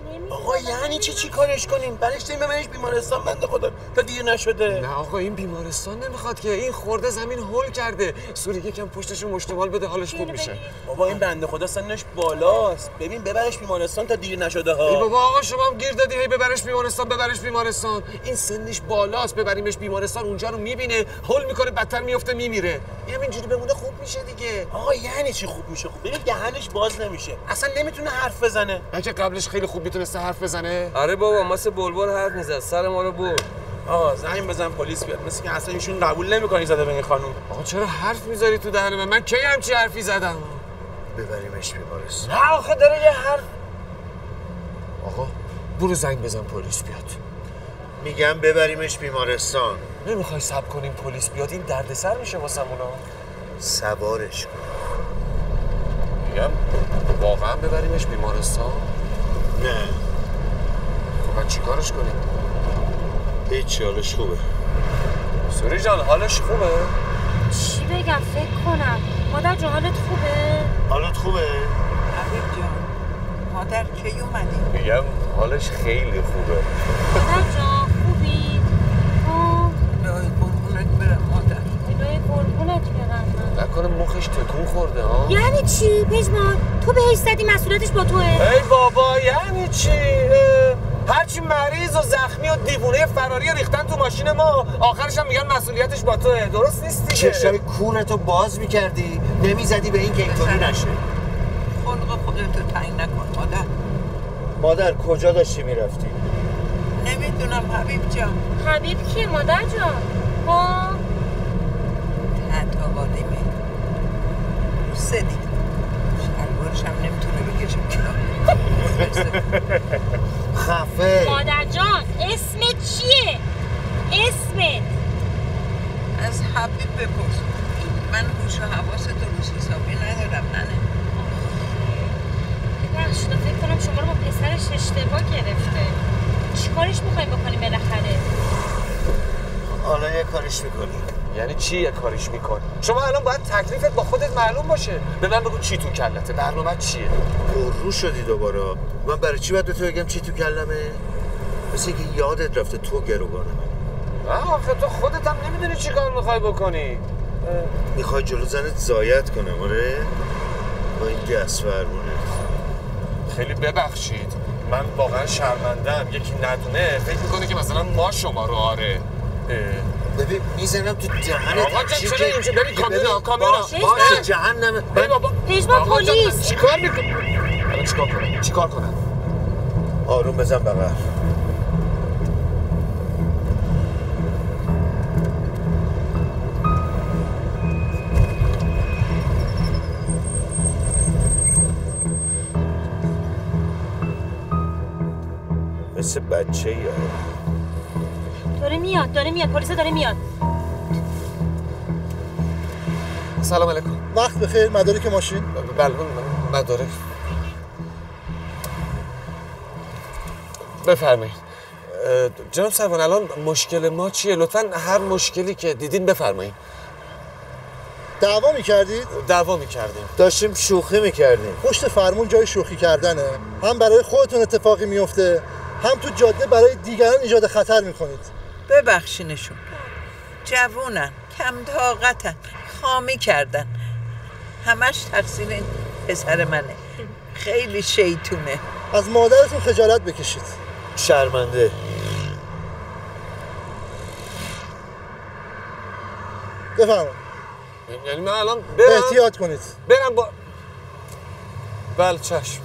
I: آقا یعنی چی کارش کنیم؟ برش داریم ببرش بیمارستان بنده خدا تا دیر نشده.
A: نه آقا این بیمارستان نمیخواد که، این خورده زمین هول کرده. سوری یکم پشتشو مشتمال بده حالش خوب میشه.
I: بابا این بنده خدا سنش بالاست. ببین ببرش بیمارستان تا دیر نشده ها.
A: ای بابا آقا شما هم گیر دادی هی ببرش بیمارستان. این سنش بالاست، ببریمش بیمارستان اونجا رو میبینه، هول میکنه، بدتر میفته میمیره. همینجوری بمونه خوب میشه دیگه.
I: آقا یعنی چی خوب میشه؟ خوب ببین دهنش باز نمیشه. اصلا نمیتونه حرف بزنه.
A: اگه قبلش خیلی خوب میتونسته حرف بزنه.
H: آره بابا مثل بلبل حرف میزد، سر ما رو برد.
I: آقا زنگ بزن پلیس بیاد. مثل که اصلا ایشون قبول نمیکنه زده به این خانم.
A: آقا چرا حرف میذاری تو دهن من کی همچی حرفی زدم؟
D: ببریمش بیمارستان.
A: نه آخه داره یه حرف. آقا برو زنگ بزن پلیس بیاد.
D: میگم ببریمش بیمارستان.
A: نمیخوای صبر کنیم پلیس بیاد؟ این دردسر میشه واسمونا.
D: سوارش کن.
A: میگم واقعا ببریمش بیمارستان؟
D: نه.
A: خب من چیکارش کنیم؟
D: هیچ، حالش خوبه.
A: سوری جان حالش خوبه؟
C: چی بگم فکر کنم. مادر جان حالت خوبه؟
D: حالت خوبه؟
J: حبیب جان مادر کی اومدی؟
A: میگم حالش خیلی خوبه.
C: مادر جان خوبی؟
J: الهی قربونت برم مادر.
C: الهی قربونت برم.
A: نکنه مخش تکون خورده ها؟
C: یعنی چی پژمان؟ تو بهش زدی مسئولیتش با توه؟
A: ای بابا یعنی چی؟ هرچی مریض و زخمی و دیوونه فراری ریختن تو ماشین ما، آخرش هم میگن مسئولیتش با توه. درست نیستی که؟
D: چشای کورتو باز میکردی نمیزدی به این که اینطوری نشه.
J: خلق خودتو تعیین نکن مادر.
D: مادر کجا داشتی میرفتی؟
J: نمیدونم حبیب جان.
C: حبیب کیه مادر جان؟ ها؟
J: تحت آقادیمه سدی شلوارش هم نمیتونه بکشه
D: خفه.
C: مادر جان اسمت چیه؟ اسمت؟
J: از حبیب بپرس. من هوش و حواس درست حسابی ندارم ننه.
C: ببخشید فکر کنم شما رو با پسرش اشتباه گرفته. چیکارش میخوایم بکنیم بالاخره؟
D: حالا یه کاریش میکنی.
A: یعنی چی یه کاریش میکنی؟ شما الان باید تکلیفت با خودت معلوم باشه. به من بگو چی تو کلته؟ برنامه چیه؟
D: پررو شدی دوباره. من برای چی باید به تو بگم چی تو کلمه؟ مثل اینکه یادت رفته تو گروگانه من.
A: آخه تو خودت هم نمیدونی چی کار میخوای بکنی.
D: میخوای جلو زنت زایت کنم آره؟ با این گس فرمونه.
A: خیلی ببخشید من واقعا شرمندم. یکی ندونه فکر میکنه که مثلا ما شما رو آره.
D: ببین میزنم تو دهنت.
A: آقا جان چرا اینجا ببین کامینا
D: باشه جهنم.
C: پژمان پلیس.
A: چیکار میکنی؟ الان چیکار کنم؟
D: آروم بزن بغل. مثل بچه یا
C: داره میاد پلیس داره میاد.
A: سلام علیکم.
K: وقت بخیر. مدارک ماشین؟
A: بله مدارک. بفرمایید. جناب سروان الان مشکل ما چیه؟ لطفاً هر مشکلی که دیدین بفرمایید.
K: دعوا میکردید؟
A: دعوا میکردیم.
D: داشتیم شوخی میکردیم.
K: پشت فرمون جای شوخی کردنه. هم برای خودتون اتفاقی میفته، هم تو جاده برای دیگران ایجاد خطر میکنید.
J: ببخشینشون، جوونن، کم طاقتن، خامی کردن. همش تقصیر این پسر منه. خیلی شیطونه.
K: از مادرتون خجالت بکشید.
D: شرمنده.
K: بفرمایید.
A: یعنی من الان برم؟
K: احتیاط کنید.
A: برم با بله چشم.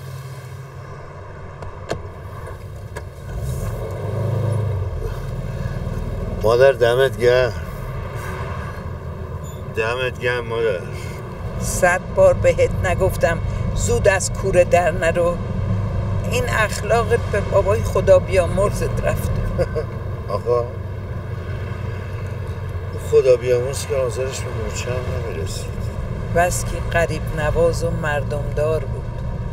D: مادر دمت گرم. دمت گرم مادر.
J: 100 بار بهت نگفتم زود از کوره در نرو؟ این اخلاقت به بابای خدا بیامرزت رفت.
D: آقا خدا بیامرز که آزارش به مورچه هم نمیرسید.
J: بس که قریب نواز و مردمدار بود.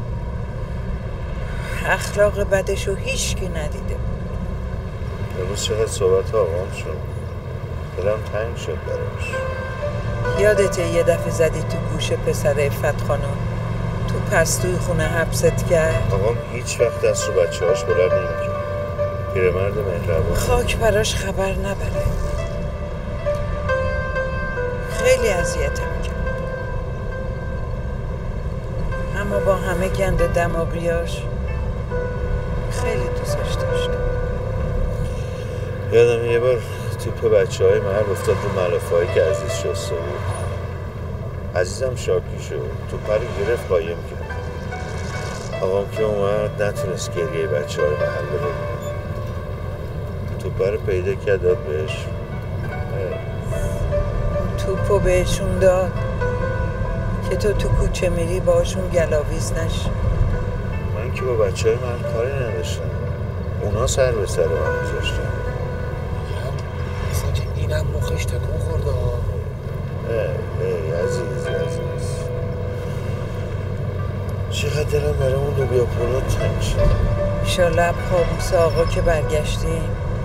J: اخلاق بدشو هیچ کی ندیده.
D: امروز چقدر صحبت ها آقام شد. دلم تنگ شد براش.
J: یادته یه دفعه زدی تو گوش پسر عفت خانم تو پستوی خونه حبست کرد.
D: آقام هیچ وقت دست رو بچه‌هاش بلند نمی‌کرد. پیرمرد مهربان.
J: خاک براش خبر نبره. خیلی اذیتم کرد. اما با همه گنده دماغیاش خیلی دوستش داشتم.
D: یادم یه بار توپ بچه‌های محل افتاد رو ملافه‌ای که عزیز شسته بود. عزیزم شاکی شد. توپ رو گرفت قایم کرد. آقام که اومد نتونست گریه بچه‌های محل رو ببینه. توپ رو پیدا کرد داد بهش.
J: توپو بهشون داد که تو کوچه میری باشون گلاویز نشی.
D: من که با بچه‌های محل کاری نداشتم. اونا سر به سر من گذاشتن.
I: مثلا که اینم مخش تکون خورده ها.
D: عزیز چقدر دلم برای اون لوبیا پلو تنگ شد.
J: ایشالله پابوس آقا که برگشتیم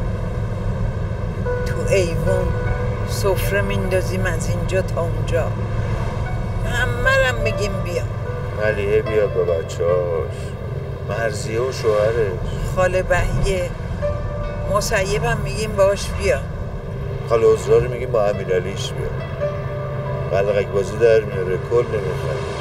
J: تو ایوون سفره میندازیم از اینجا تا اونجا. همه میگیم بیا.
D: ملیحه بیاد با بچه‌هاش، مرضیه و شوهرش،
J: خاله بهیه، مصیبم میگیم باش بیا.
D: خاله عذرا رو میگیم با امیرعلیش بیا. بلغک بازی در میاره کل نمیخواد.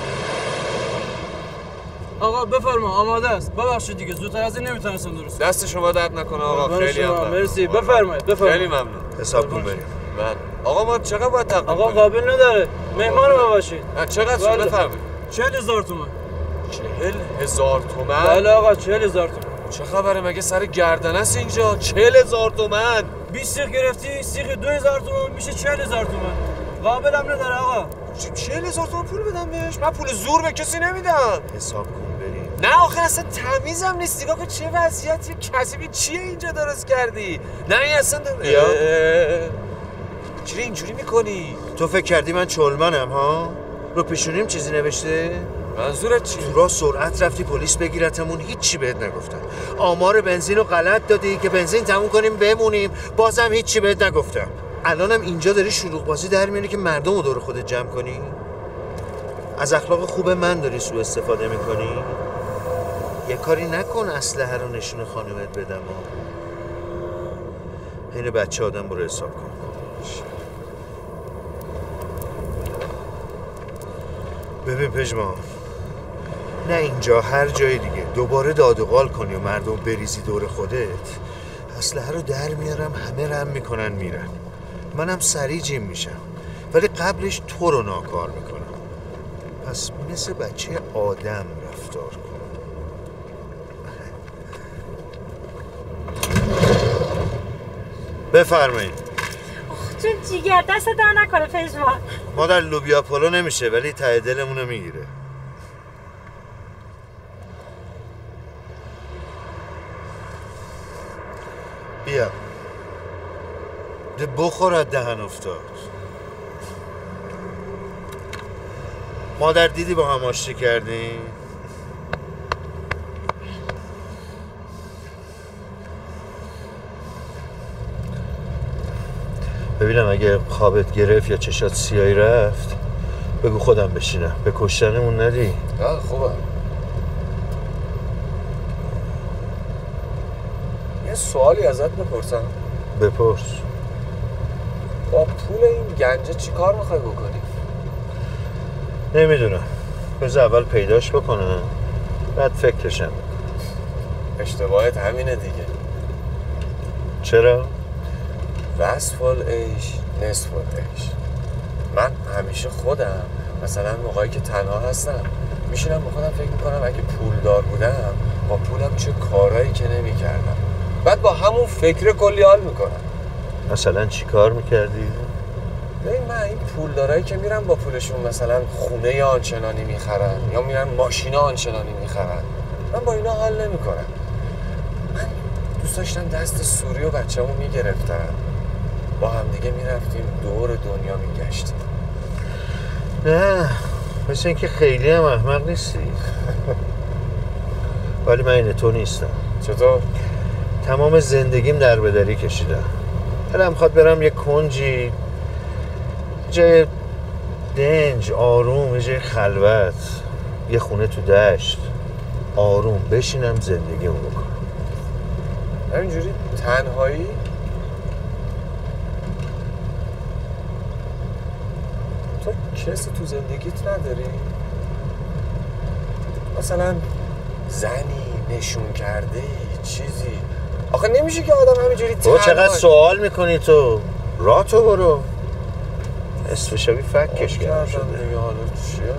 H: آقا بفرما آماده است. ببخشید دیگه زودتر از این نمیتونستم درست.
A: دست شما درد نکنه آقا. خیلی هم
H: مرسی. بفرمایید.
A: خیلی ممنون.
D: حساب کن بریم.
A: من آقا ما چقدر باید تقدیم
H: آقا قابل نداره. مهمان ببخشید.
A: چقدر شد بفرمایید.
H: 40,000 تومان.
A: 40,000 تومان؟
H: بله آقا 40,000 تومان.
A: چه خبره مگه سر گردن است اینجا؟ 40,000 تومان.
H: 20 سیخ گرفتی؟ سیخ 2,000 تومان میشه 40,000 تومان. قابل هم نداره آقا.
A: 40,000 تومان پول بدم بهش؟ من پول زور به کسی نمیدم.
D: حساب کن بریم.
A: نه آخه اصلا تمیزم نیست. نگاه کن چه وضعیتی کثیفی چیه اینجا درست کردی؟ نه این اصلا چرا اینجوری میکنی؟
D: تو فکر کردی من چلمنم ها؟ رو پیشونیم چیزی نوشته؟
A: منظورت چیه؟
D: تو راه سرعت رفتی پلیس بگیرتمون هیچی بهت نگفتن. آمار بنزین رو غلط دادی که بنزین تموم کنیم بمونیم، بازم هیچی بهت نگفتم. الانم اینجا داری شلوغ بازی در میاری که مردم رو دور خودت جمع کنی؟ از اخلاق خوب من داری سوء استفاده میکنی؟ یه کاری نکن اسلحه رو نشون خانومت بدم این بچه آدم برو حساب کن. ببین پژمان، نه اینجا هر جای دیگه دوباره داد و قال کنی و مردم بریزی دور خودت، اسلحه رو در میارم همه رم میکنن میرن. منم سریع جیم میشم ولی قبلش تو رو ناکار میکنم. پس مثل بچه آدم رفتار کن. بفرمایید.
C: چون جیگر دست در نکنه پژمان.
D: ما در لوبیا پلو نمیشه ولی ته دلمونو میگیره. بیا ده بخور از دهن افتاد. مادر دیدی با هم آشتی کردیم؟ ببینم اگه خوابت گرفت یا چشات سیاهی رفت بگو خودم بشینم. به کشتنمون ندی؟
A: خوبه. یه سوالی ازت بپرسم؟
D: بپرس.
A: با پول این گنجه چی کار میخوای بکنی؟
D: نمیدونم. بذار اول پیداش بکنم بعد فکرشم.
A: اشتباهت همینه دیگه.
D: چرا؟
A: وصف العیش نصف العیش. من همیشه خودم مثلا موقعی که تنها هستم میشینم با خودم فکر میکنم اگه پولدار بودم با پولم چه کارهایی که نمیکردم. بعد با همون فکر کلی حال میکنم.
D: مثلا چی کار میکردی؟
A: ببین من این پولدارایی که میرن با پولشون مثلا خونه آنچنانی میخرن یا میرن ماشین آنچنانی میخرن، من با اینا حال نمیکنم. من دوست داشتم دست سوری و بچه‌مو میگرفتم با هم دیگه میرفتیم دور دنیا میگشتیم.
D: نه مثل اینکه خیلی هم احمق نیستی. ولی من این تو نیستم.
A: چطور؟
D: تمام زندگیم در بدری کشیدم. دلم میخواد برم یه کنجی، جای دنج آروم، جای خلوت، یه خونه تو دشت آروم بشینم زندگیمو بکنم.
A: همینجوری تنهایی؟ تو کسی تو زندگیت نداری؟ مثلا زنی نشون کرده ای چیزی؟ آخه نمیشه که آدم همینجوری
D: تو چقدر سوال میکنی تو؟ راه تو برو. اسم شبی فکش کردم شده.
A: دیگه حالا چیه؟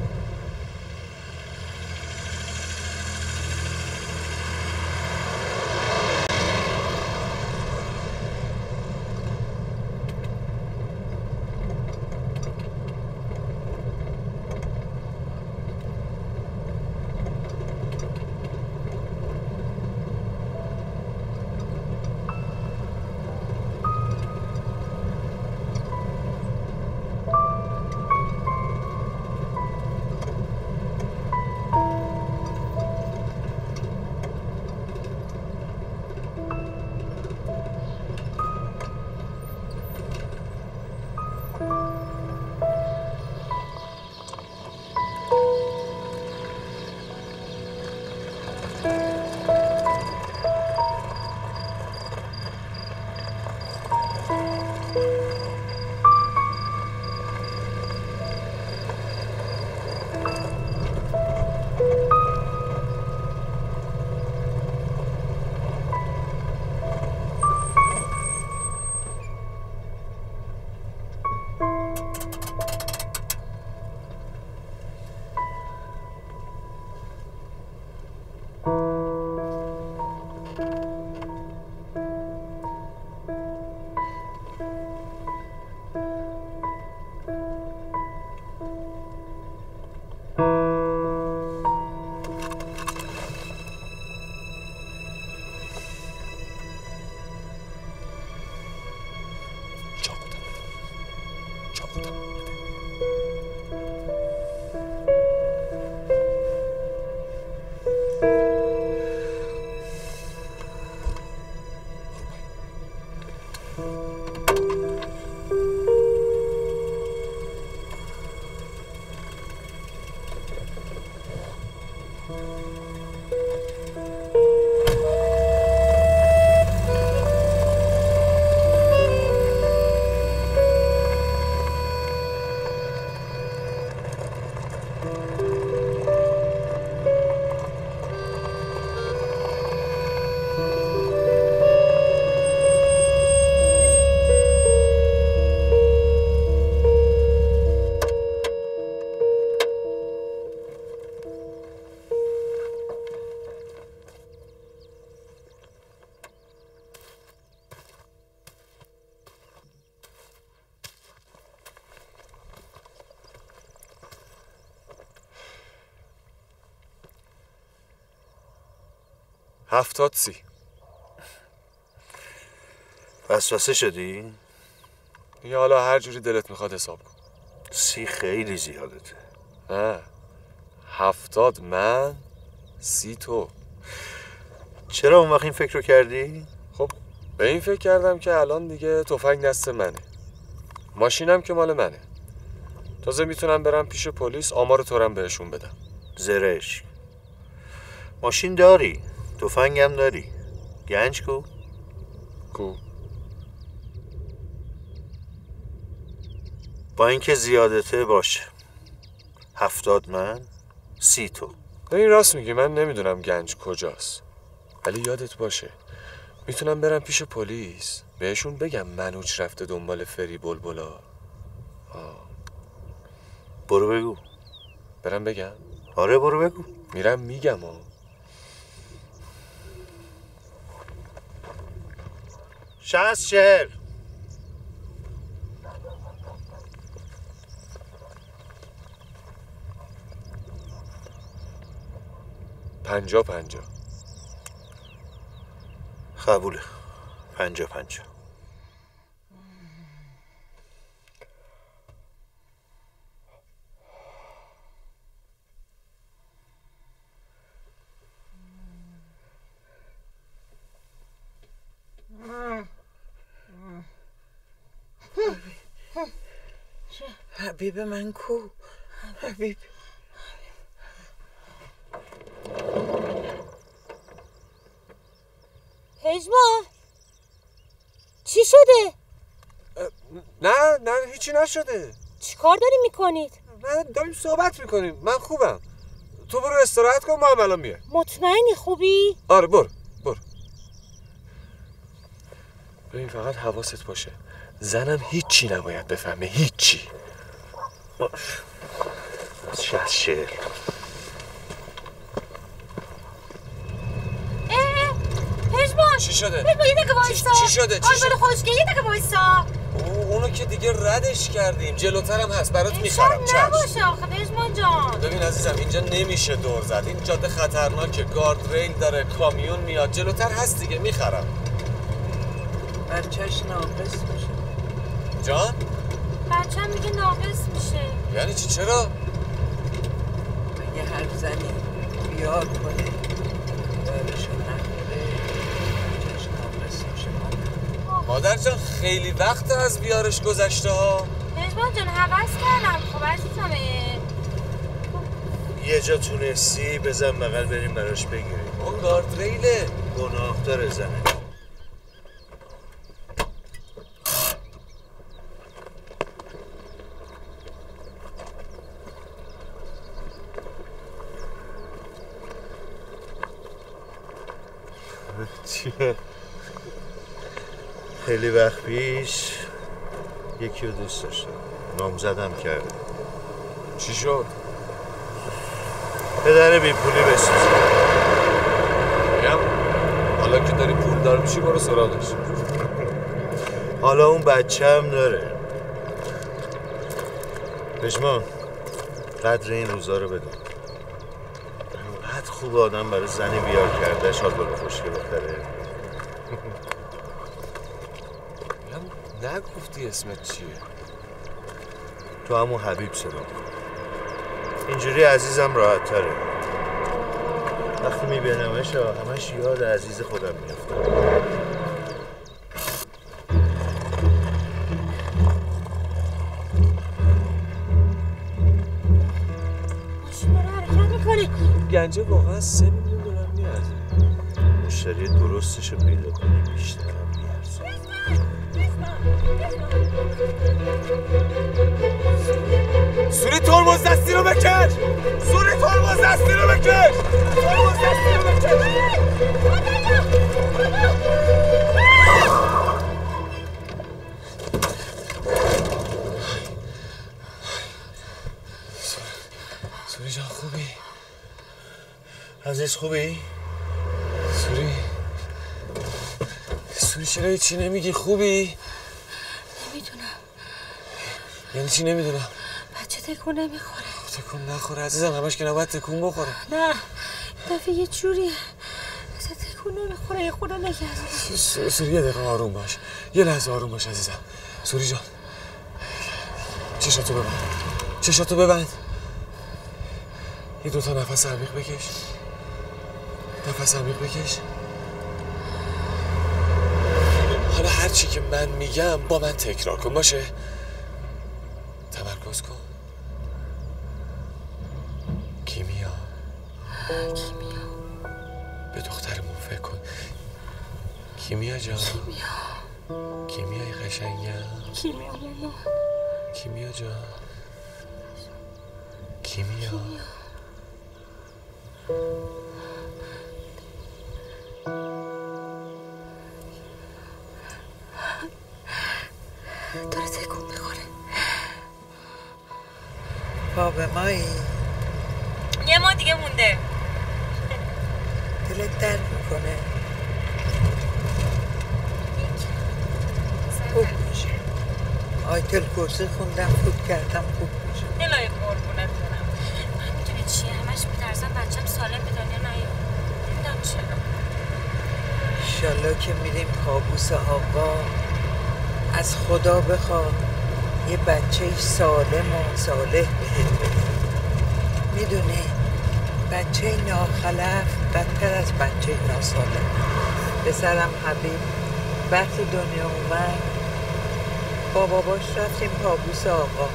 A: هفتاد سی.
D: وسوسه شدی؟
A: یا حالا هر جوری دلت میخواد حساب کن.
D: 30 خیلی زیادته.
A: نه 70 من 30 تو.
D: چرا اون وقت این فکر رو کردی؟
A: خب به این فکر کردم که الان دیگه تفنگ دست منه، ماشینم که مال منه، تازه میتونم برم پیش پلیس آمار تورم بهشون بدم.
D: زرش ماشین داری، تفنگم داری، گنج کو؟ با اینکه زیادته باشه 70 من 30 تو.
A: این راست میگی، من نمیدونم گنج کجاست، ولی یادت باشه میتونم برم پیش پلیس بهشون بگم منوچ رفته دنبال فری بلبلا.
D: برو بگو.
A: برم بگم؟
D: آره برو بگو.
A: میرم میگم
D: 60 40
A: 50 50
D: قبوله. 50 50.
J: حبیب من کو؟ حبیب
C: پژمان چی شده؟
A: نه هیچی نشده.
C: چی کار داری میکنید؟
A: نه داریم صحبت میکنیم. من خوبم. تو برو استراحت کن، ما هم الان میایم.
C: مطمئنی خوبی؟
A: آره برو. ببین فقط حواست باشه زنم هیچی نباید بفهمه، هیچی. باش از شعر
C: پژمان
A: چی شده؟
C: پژمان یه دقیقه وایسا.
A: چی شده؟
C: آلبالو خشکه یه دقیقه وایسا.
A: اونو که دیگه ردش کردیم، جلوترم هست برات میخرم.
C: چشم نباشه آخه پژمان جان.
A: ببین عزیزم اینجا نمیشه دور زد، این جاده خطرناکه، گارد ریل داره، کامیون میاد، جلوتر هست دیگه میخرم.
J: بچهش ناقص میشه.
A: جان؟
C: بچه‌م میگه ناقص میشه.
A: یعنی چی؟ چرا؟
J: مگه هر زنی بیار کنه دارشو نخوره بچهش ناقص میشه.
A: مادر جان خیلی وقت از بیارش گذشته ها.
C: پژمان جان حوض کردم. خب عزیزم
D: یه جا تونستی بزن بغل بریم براش بگیریم.
A: اون گارد ریله،
D: گناه داره زنه.
A: چیه؟
D: خیلی وقت پیش یکی رو دوست داشتم، نامزدم کرده.
A: چی شد؟
D: پدر بی پولی بسوزه.
A: میگم حالا که داری پول دار میشی برو سراغش.
D: حالا اون بچه هم داره. پژمان قدر این روزا رو بده. انقدر خوب آدم برای زنی بیار کرده شاد برو خوشگه بخره.
A: نگفتی اسمت چیه؟
D: تو همون حبیب صدا کن. اینجوری عزیزم راحت تره. وقتی میبینمش همش یاد عزیز خودم میفته.
C: ماشین داره حرکت میکنه.
A: گنجه واقعا 3 میلیون دلار میارزه.
D: مشتری درستش رو پیدا کنی بیشتر هم میارزه.
A: سوری ترمز دستی رو بکش! سوری ترمز دستی رو بکش! ترمز دستی رو بکش! سوری جان خوبی؟
D: عزیز خوبی؟
A: سوری چرا هیچی نمیگی؟ خوبی؟
C: نمیدونم.
A: یعنی چی نمیدونم؟
C: بچه تکون نمیخوره.
A: تکون نخوره عزیزم، همش که نباید تکون بخوره.
C: نه دفعه یه جوریه اصلا تکون نمیخوره. یه خدا نگهدار.
A: سوری یه دقیقه آروم باش، یه لحظه آروم باش عزیزم. سوری جان چشاتو ببند. یه 2 تا نفس عمیق بکش. حالا هر چی که من میگم با من تکرار کن، باشه؟ تمرکز کن. کیمیا به دخترمون فکر کن. کیمیا جان. کیمیای قشنگم. کیمیا جان. کیمیا.
C: داره تکون میخوره.
J: پا به مایی
C: یه ما دیگه مونده.
J: دلت درد میکنه. خوب میشه. آیتل کرسی خوندم، فوت کردم، خوب میشه.
C: دلای قربونت برم. من میدونی چیه همش میترسم بچم سالم به دنیا نیاد. نمیدونم چرا.
J: انشالله که میریم کابوس آقا از خدا بخوا یه بچه سالم و صالح بهت بده. میدونی بچه ناخلف بدتر از بچه ناسالم. پسرم حبیب وقتی دنیا اومد با باباش رفتیم کابوس آقا.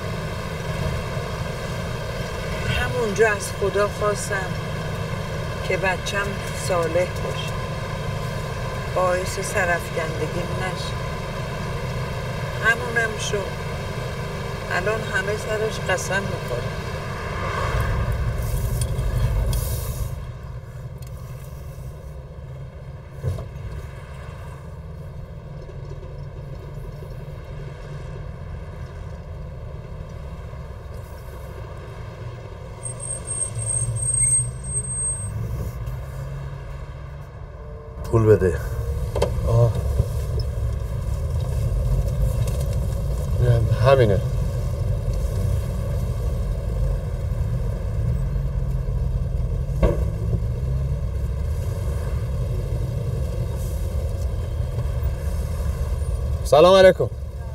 J: همونجا از خدا خواستم که بچم صالح باشه. باعث سرفکندگیم نشه. همونم شد. الان همه سرش قسم میخوره.
D: پول بده.
A: همینه. سلام علیکم.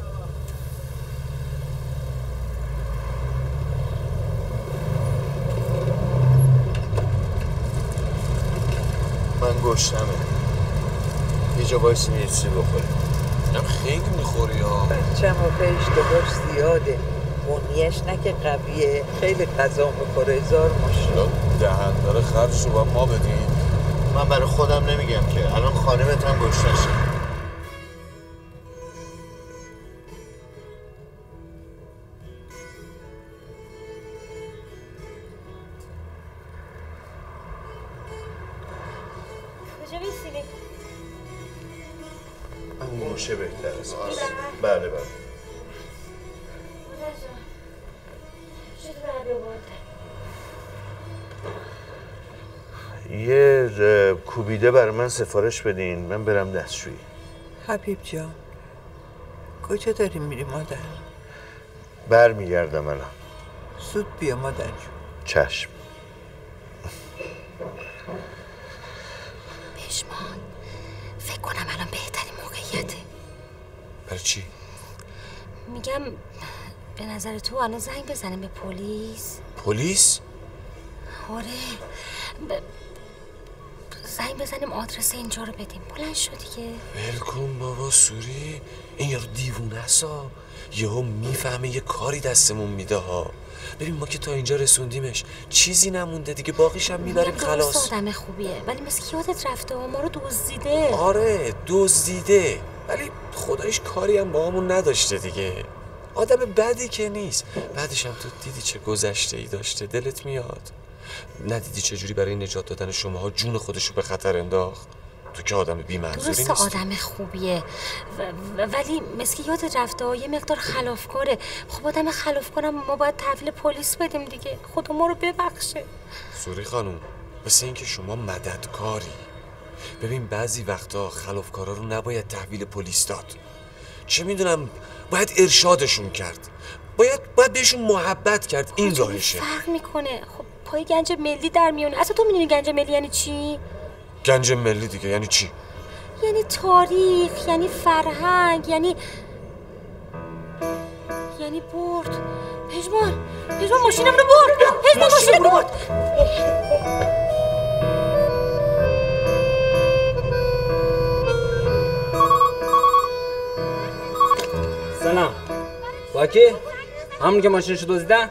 D: من گشتمه. یه جا بایستی یه چیزی بخوریم.
A: خیلی میخوری ها.
J: بچم و به اشتباهش زیاده. بنیش نه که قویه. خیلی غذا میخوره. هزار ماشاءالله.
A: دهن داره خرجشو باید ما بدیم.
D: من برای خودم نمیگم که الان خانمت هم گشتشه.
C: کجا بسیدیم؟
D: همون گوشه بهتر است. بله بله. یه کوبیده برای من سفارش بدین. من برم دستشویی.
J: حبیب جان کجا داری میری مادر؟
D: برمیگردم الان.
J: زود بیا مادر جون.
D: چشم.
C: پشمان فکر کنم الان بهترین موقعیته.
A: برای چی؟
C: میگم به نظر تو الان زنگ بزنیم به پلیس؟
A: پلیس؟
C: آره زنگ بزنیم آدرس اینجا رو بدیم. بلند شو دیگه.
A: ول کن بابا سوری. این یارو دیوونه است ها. یهو میفهمه یه کاری دستمون میده ها. ببین ما که تا اینجا رسوندیمش چیزی نمونده دیگه. باقیش هم میبریم خلاص.
C: درست آدم خوبیه ولی مثل یادت رفته ما رو دزدیده.
A: آره دزدیده ولی خدایش کاری هم با همون نداشته دیگه. آدم بدی که نیست. بعدش هم تو دیدی چه گذشته ای داشته. دلت میاد. ندیدی چجوری برای نجات دادن شماها جون خودشو به خطر انداخت. تو که آدم بی‌منظوری نیستی.
C: درست آدم خوبیه ولی مثل یادت رفته یه مقدار خلافکاره. خب آدم خلافکارم ما باید تحویل پلیس بدیم دیگه. خدا ما رو ببخشه.
A: سوری خانوم مثل این که شما مددکاری. ببین بعضی وقتا خلافکارا رو نباید تحویل پلیس داد. چه میدونم باید ارشادشون کرد. باید بهشون محبت کرد. این راهشه.
C: فرق میکنه. خب پای گنج ملی در میونه. اصلا تو میدونی گنج ملی یعنی چی؟
A: گنج ملی دیگه یعنی چی؟
C: یعنی تاریخ، یعنی فرهنگ، یعنی برد. پژمان ماشینم رو برد. پژمان ماشینم رو برد.
H: سلام. با کی؟ همون که ماشینشو دزدیدن؟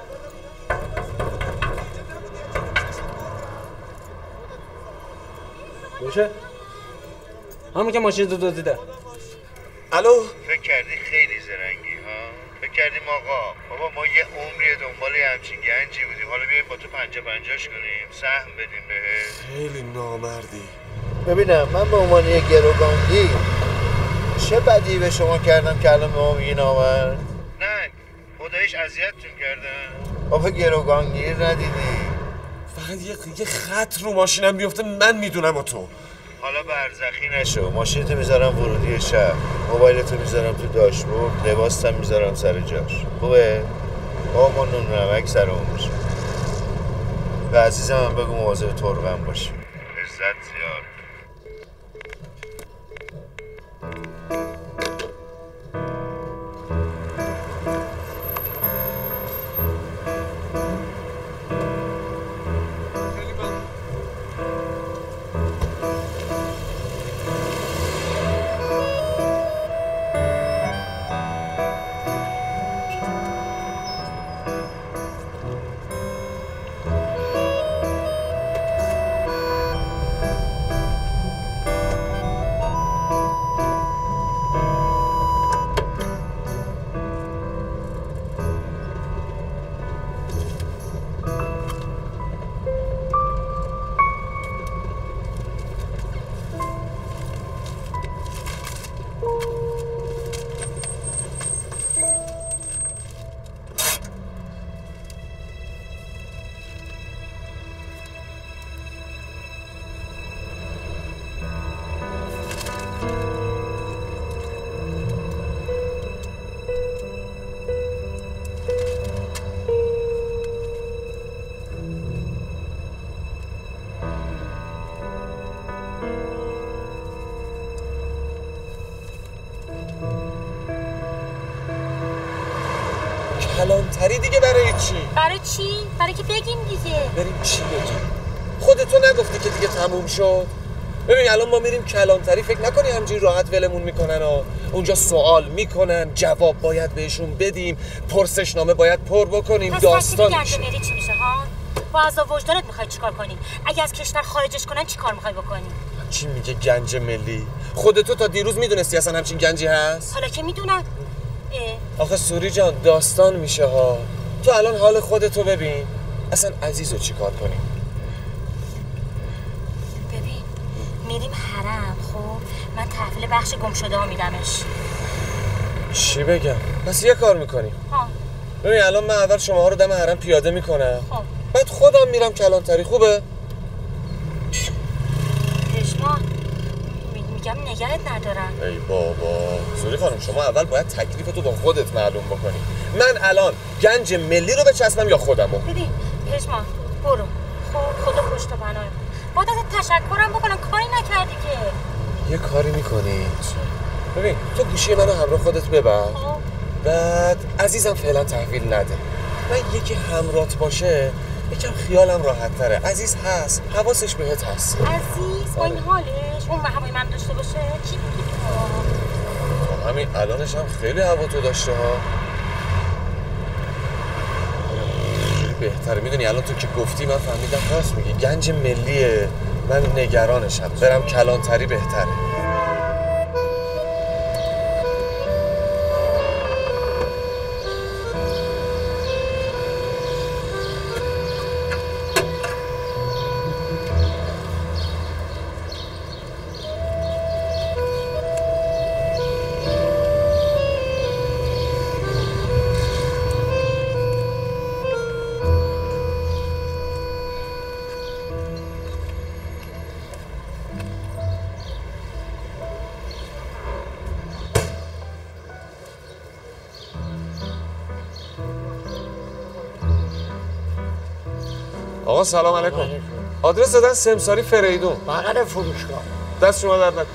H: باشه؟ همون که ماشینشو دزدیده.
A: الو؟
D: فکر کردی خیلی زرنگی ها؟ فکر کردیم آقا بابا ما یه عمری دنبال همچین گنجی بودیم. حالا بیاییم با تو 50-50 کنیم. سهم بدیم بهت.
A: خیلی نامردی.
D: ببینم من به عنوان یه گروگانگی چه بدی به شما کردم که الان به ما میگی نامرد؟ نه خدایش اذیتتون کردم. بابا گروگانگیر ندیدی؟
A: فقط یه خط رو ماشینم بیفته من میدونم و تو.
D: حالا برزخی نشو. ماشینتو میذارم ورودی شهر. موبایلتو میذارم تو داشبورد. لباستم میذارم سر جاش. خوبه؟ بابا ما نون نمک سرمون میشه. به عزیزم هم بگو مواظب تربم باشی. عزت زیاد.
A: کلانتری دیگه. برای چی؟
C: برای چی؟ برای که بگیم دیگه.
A: بریم چی بگیم؟ خودتو نگفتی که دیگه تموم شد؟ ببین الان ما میریم کلانتری، فکر نکنی همینجوری راحت ولمون میکنن ها. اونجا سوال میکنن، جواب باید بهشون بدیم، پرسشنامه باید پر بکنیم، داستان میشه.
C: پس چی میشه ها؟ با عذاب وجدانت میخوای چیکار کنی؟ اگه از کشور خارجش کنن چیکار میخوای بکنی؟
A: چی میگه گنج ملی؟ خودتو تا دیروز میدونستی اصلا همچین گنجی هست؟
C: حالا که میدونم.
A: آخه سوری جان داستان میشه ها. تو الان حال خودتو ببین، اصلا عزیزو چیکار کنیم؟
C: ببین میریم حرم، خب من تحویل بخش گم شده ها میدمش.
A: چی بگم؟ پس یه کار میکنیم. ببین الان من اول شماها رو دم حرم پیاده میکنم، بعد خودم میرم کلانتری. خوبه؟
C: پشما میگم نگرت ندارم.
A: ای بابا سوری خانم، شما اول باید تکلیفتو با خودت معلوم بکنی. من الان گنج ملی رو بچسبم یا خودمو؟
C: ببین پشما برو، خب خدا پشت و پناه. باید ازت تشکرم بکنم، کاری نکردی که.
A: یه کاری میکنی؟ ببین تو گوشی منو همراه خودت ببر، بعد عزیزم فعلا تحویل نده. من یکی همراهت باشه یکم خیالم راحت تره. عزیز هست، حواسش بهت هست.
C: عزیز با این حالش اون هوای من داشته باشه چی میگی تو؟
A: همین الانش هم خیلی هوا تو داشته ها. بهتره. میدونی الان تو که گفتی من فهمیدم راست میگی، گنج ملیه. من نگرانشم، برم کلانتری بهتره. آقا سلام علیکم. آدرس دادن سمساری فریدون،
L: بغل فروشگاه.
A: دست شما درد نکنه.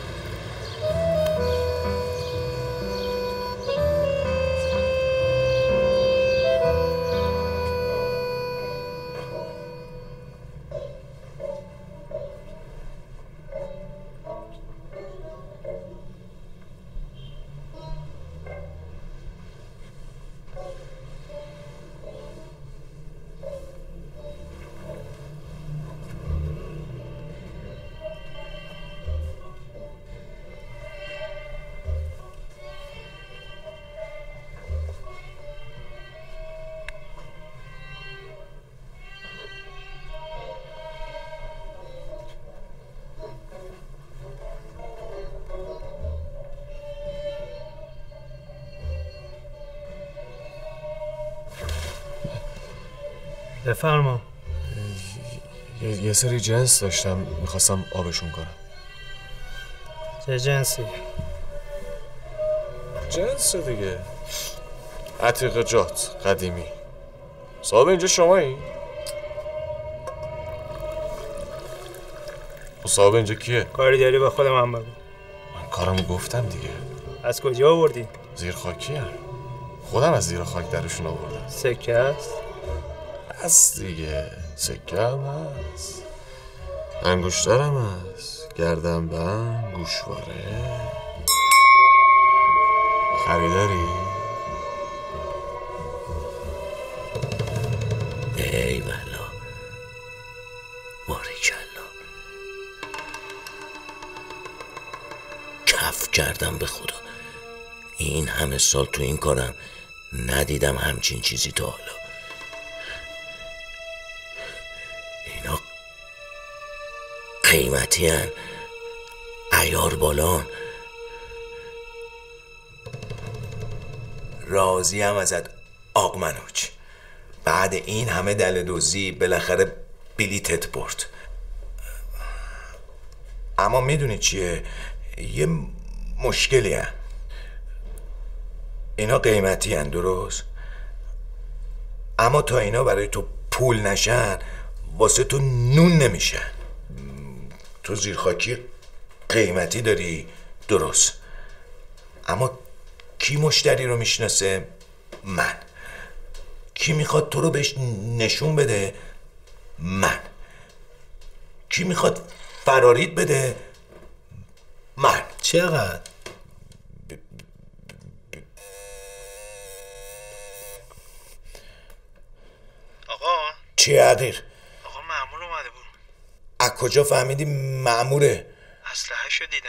H: بفرما.
A: یه سری جنس داشتم میخواستم آبشون کنم.
H: چه جنسی؟
A: جنس دیگه، عتیق جات قدیمی. صاحب اینجا شمایی؟ صاحب اینجا کیه؟
H: کاری داری با خود من بگو.
A: من کارمو گفتم دیگه.
H: از کجا آوردی؟
A: زیر خاکی هم. خودم از زیر خاک درشون آوردم.
H: سکه است؟
A: هست دیگه، سکه هم هست، انگشترم هست، گردنبند، گوشواره. خریداری؟
G: ای والا باریکلا، کف کردم به خدا. این همه سال تو این کارم ندیدم همچین چیزی تا حالا. اینا قیمتی هن، عیار بالان.
M: راضی هم ازت آق منوچ. بعد این همه دل دوزی بالاخره بلیتت برد. اما میدونی چیه؟ یه مشکلی هست. اینا قیمتی هن درست، اما تا اینا برای تو پول نشن واسه تو نون نمیشن. تو زیرخاکی قیمتی داری درست، اما کی مشتری رو میشناسه؟ من. کی میخواد تو رو بهش نشون بده؟ من. کی میخواد فرارید بده؟ من.
G: چقدر؟
M: آقا چی عقیر؟
G: آقا مأمور اومده بود.
M: از کجا فهمیدی مأموره؟
G: اسلحه‌شو دیدم.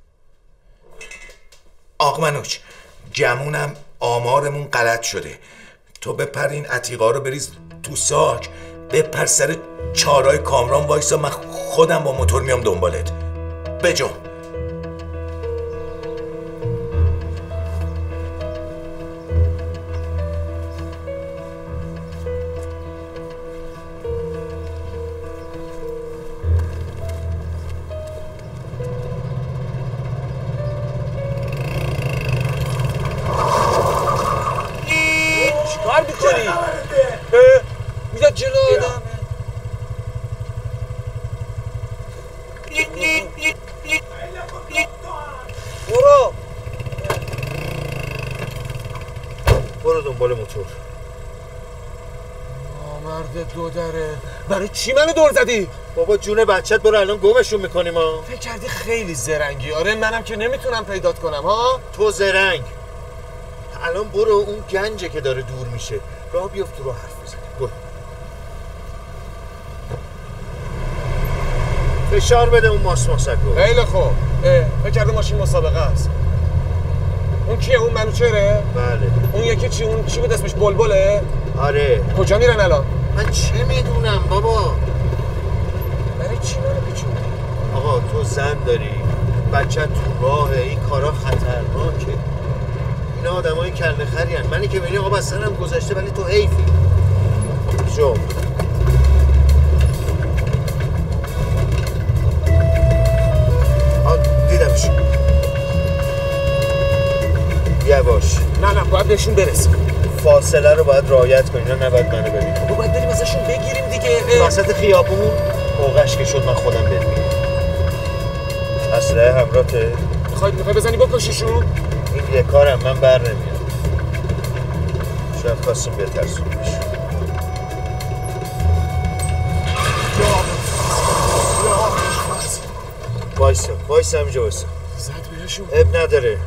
M: آقا منوچ، گمونم آمارمون غلط شده. تو بپر این عتیقا رو بریز تو ساک، بپر سر چارای کامران وایسا، من خودم با موتور میام دنبالت. بجام
A: چیکار میکنی؟ میداد جلو آدم.
D: برو دنبال موتور.
A: مرد دو دره. برای چی منو دور زدی؟
D: بابا جون بچت، برو الان گمشون میکنیم ها.
A: فکر کردی خیلی زرنگی؟ آره منم که نمیتونم پیدات کنم ها.
D: تو زرنگ. الان برو اون گنجه که داره دور میشه، راه بیفت رو حرف بزن. برو فشار بده اون ماسکو.
A: خیلی خوب. فکر کردم ماشین مسابقه است. اون کیه؟ اون منوچهره؟
D: بله.
A: اون یکی چی؟ اون چی بود اسمش؟ بلبله؟
D: آره.
A: کجا میرن الان؟
D: من چه میدونم بابا.
A: برای چی منو پیچوندی؟
D: آقا تو زن داری، بچه تو راهه، این کارا خطرناکه. اینا آدمای کله خری هن. منی که ببینی آقا از سرم گذشته ولی تو حیفی. جو دیدمش. یواش.
A: نه باید بهشون برسیم.
D: فاصله رو باید رعایت کنی، نه نباید منو ببینم.
A: باید بریم ازشون بگیریم دیگه.
D: وسط خیابون موقعش که شد من خودم ببینم. اسلحه همراته؟
A: میخوای بزنی بکشیشون؟
D: این یه کارم من بر نمیاد. شاید خواستیم بترسونیمش. وایسا همینجا وایسا.
A: زد بهشون.
D: اب نداره.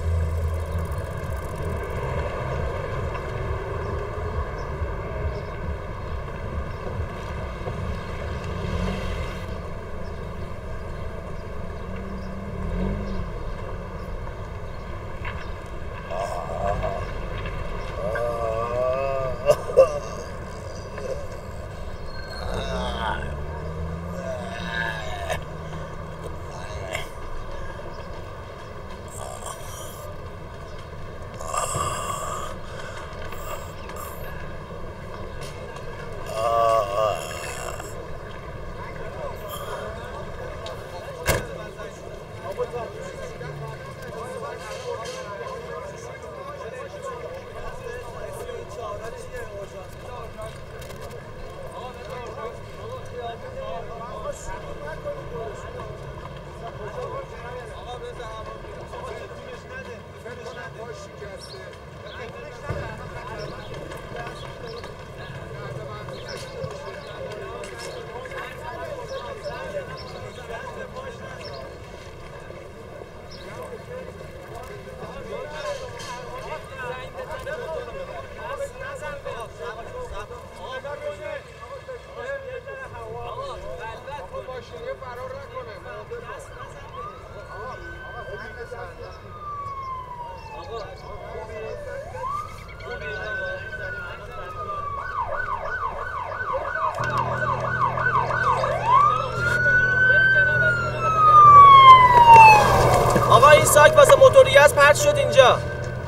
H: آقا این ساک واسه موتوری از پرت شد اینجا.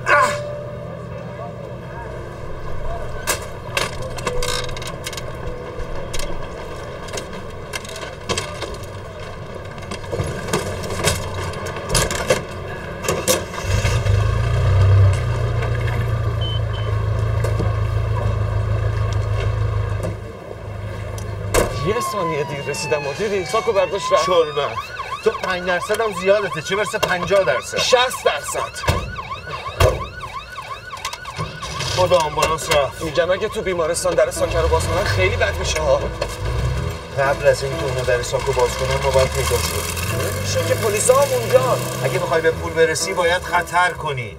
A: یه ثانیه دیر رسیدم و دیدی ساکو برداشت رفت.
D: شلبن تو 5% هم زیادته، چه برسه 50%.
A: 60%.
D: خدا آمبولانس رفت.
A: میگم اگه تو بیمارستان در ساکر رو باز کنن خیلی بد میشه ها.
D: قبل از این که اونا در ساکو باز کنن ما باید پیداش کنیم.
A: میشه که پلیسا هم اونجا.
D: اگه بخوای به پول برسی باید خطر کنی.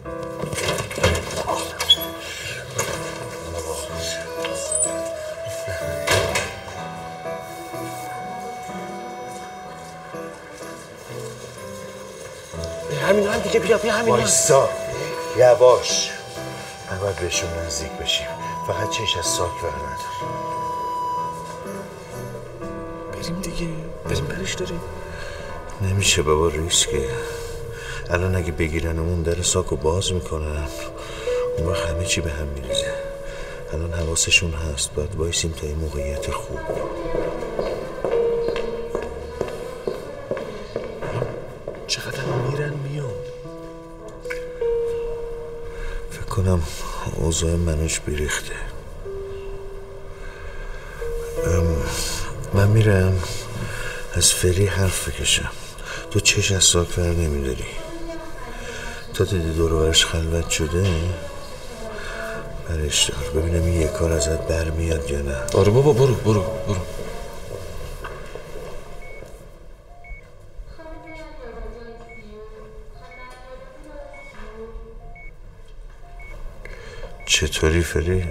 A: همین هم دیگه بیا همین هم.
D: وایسا یواش. نباید بهشون نزدیک بشیم. فقط چش از ساک بر ندار.
A: بریم دیگه. بریم برش داریم.
D: نمیشه بابا ریسکه. الان اگه بگیرنمون در ساکو باز میکنن اون وقت همه چی به هم میریزه. الان حواسشون هست. باید وایسیم تا این موقعیت خوب.
A: چقدر میرن میان.
D: فکر کنم اوضاع منوش بیریخته. من میرم از فری حرف بکشم. تو چش از ساک ور نمیداری. تا دیدی دور و برش خلوت شده برش دار ببینم این یه کار ازت برمیاد یا نه.
A: آره بابا برو.
D: چطوری فری؟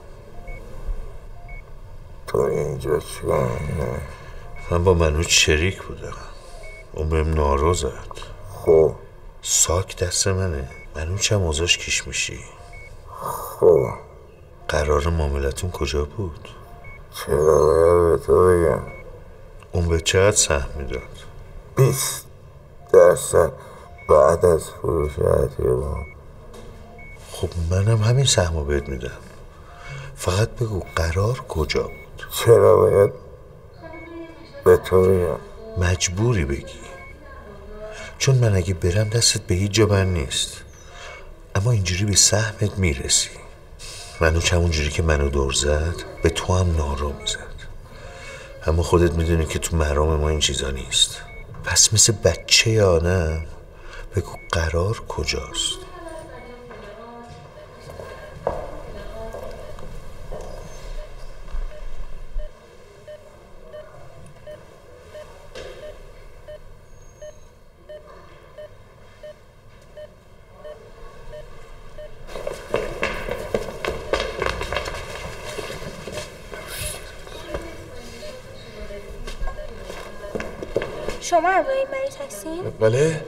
M: تو اینجا چیکار؟
D: من با منوچ شریک بودم. اون بهم نارو زد.
M: خب
D: ساک دست منه. منوچ هم اوضاش کیش میشی.
M: خب
D: قرار معاملتون کجا بود؟
M: چرا باید به تو بگم؟
D: اون به چقدر سهم میداد؟
M: 20% بعد از فروش عطیه.
D: خب منم همین سهمو بهت میدم. فقط بگو قرار کجا بود؟
M: چرا باید به تو بگم؟
D: مجبوری بگی. چون من اگه برم دستت به هیچ جا بر نیست. اما اینجوری به سهمت میرسی. منوچ همونجوری که منو دور زد به تو هم نارو میزد. اما خودت میدونی که تو محرام ما این چیزا نیست. پس مثل بچه آنم بگو قرار کجاست.
C: شما همراه این مریض هستین؟
A: بله.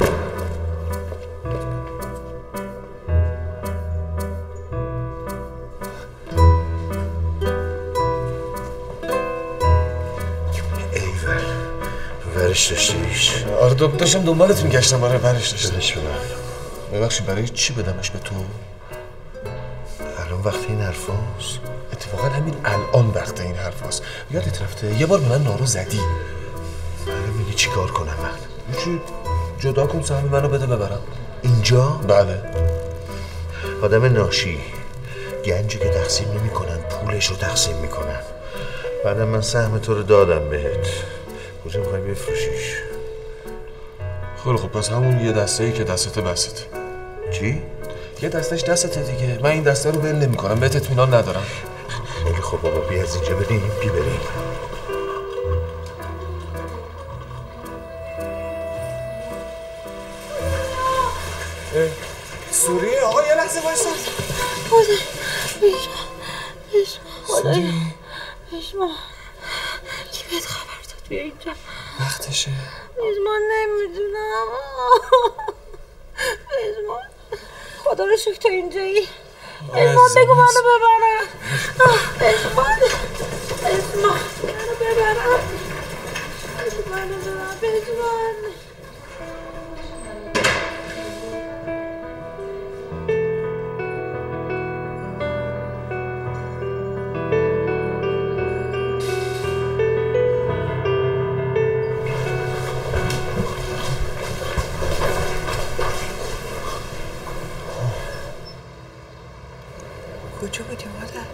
D: ایول ورش داشتیش؟
A: آره داشتم دنبالت میگشتم. آره ورش داشتم.
D: بدش بدم.
A: ببخشید برای چی بدمش به تو؟
D: الان وقت این حرف هست؟
A: اتفاقا همین الان وقت این حرف هست. یادت رفته یه بار به من نارو زدی.
D: میگی چی کار کنم من؟
A: چی؟ جدا کن سهم منو بده ببرم.
D: اینجا؟
A: بله.
D: آدم ناشی گنجی که تقسیم نمی کنن پولش رو تقسیم میکنن. بعدم من سهم تو رو دادم بهت. کجا میخوای بفروشیش؟
A: خیلی خب پس همون یه دسته ای که دستت بسته.
D: چی؟
A: یه دستش دستته دیگه. من این دسته رو ول نمی‌کنم. بهت اطمینان ندارم.
D: خیلی خب بابا بیا از اینجا بریم. بریم.
A: سوریه آقا یه لحظه وایسا.
C: بشما کی بهت خبر داد بیا اینجا؟
A: وقتشه.
C: بشما نمیدونم. بشما خدا رو شکر تو اینجایی. بشما بگو منو ببرم. بشما منو ببرم. بشما
J: کجا بودی مادر؟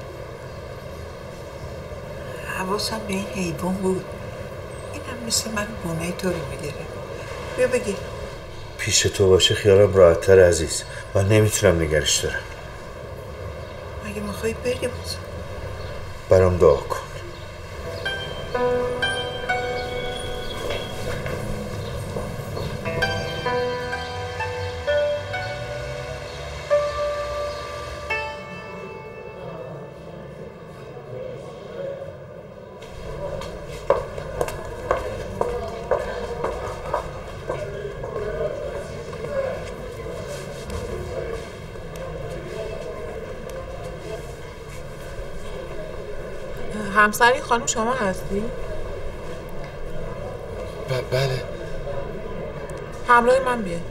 J: حواسم به این حیوان بود. اینم مثل من گونه تو رو میگیره. بیا بگیر.
D: پیش تو باشه خیالم راحت تر عزیز. من نمیتونم نگرش دارم.
J: میخوای بری باز؟
D: برام دعا کن.
L: همسری خانم شما هستی؟
A: بله.
L: همراه من بیه.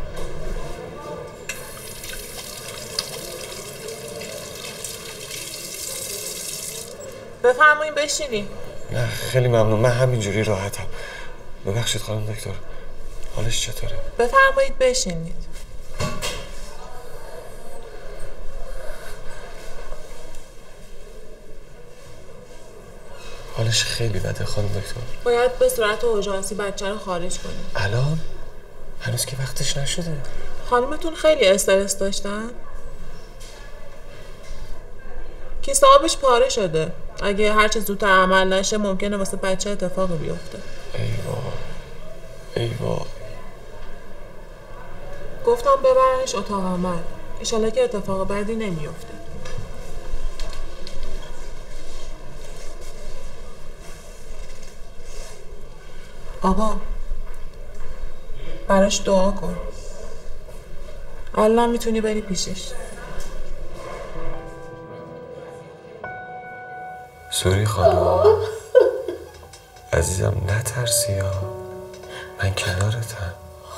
L: بفرمایید بشینی.
A: نه خیلی ممنون، من همینجوری راحتم. ببخشید خانم دکتر، حالش چطوره؟
L: بفرمایید بشینید.
A: حالش خیلی بده خانم دکتر.
L: باید به صورت اورژانسی بچه رو خارج کنید.
A: الان؟ هنوز که وقتش نشده.
L: خانمتون خیلی استرس داشتن؟ کیسه آبش پاره شده. اگه هرچه زودتر عمل نشه ممکنه واسه بچه اتفاقی بیفته.
A: ایوا.
L: گفتم ببرنش اتاق عمل. انشالله که اتفاق بعدی نمیفته. آقا براش دعا کن. الان میتونی بری پیشش.
A: سوری خانم عزیزم، نترسی ها، من کنارتم.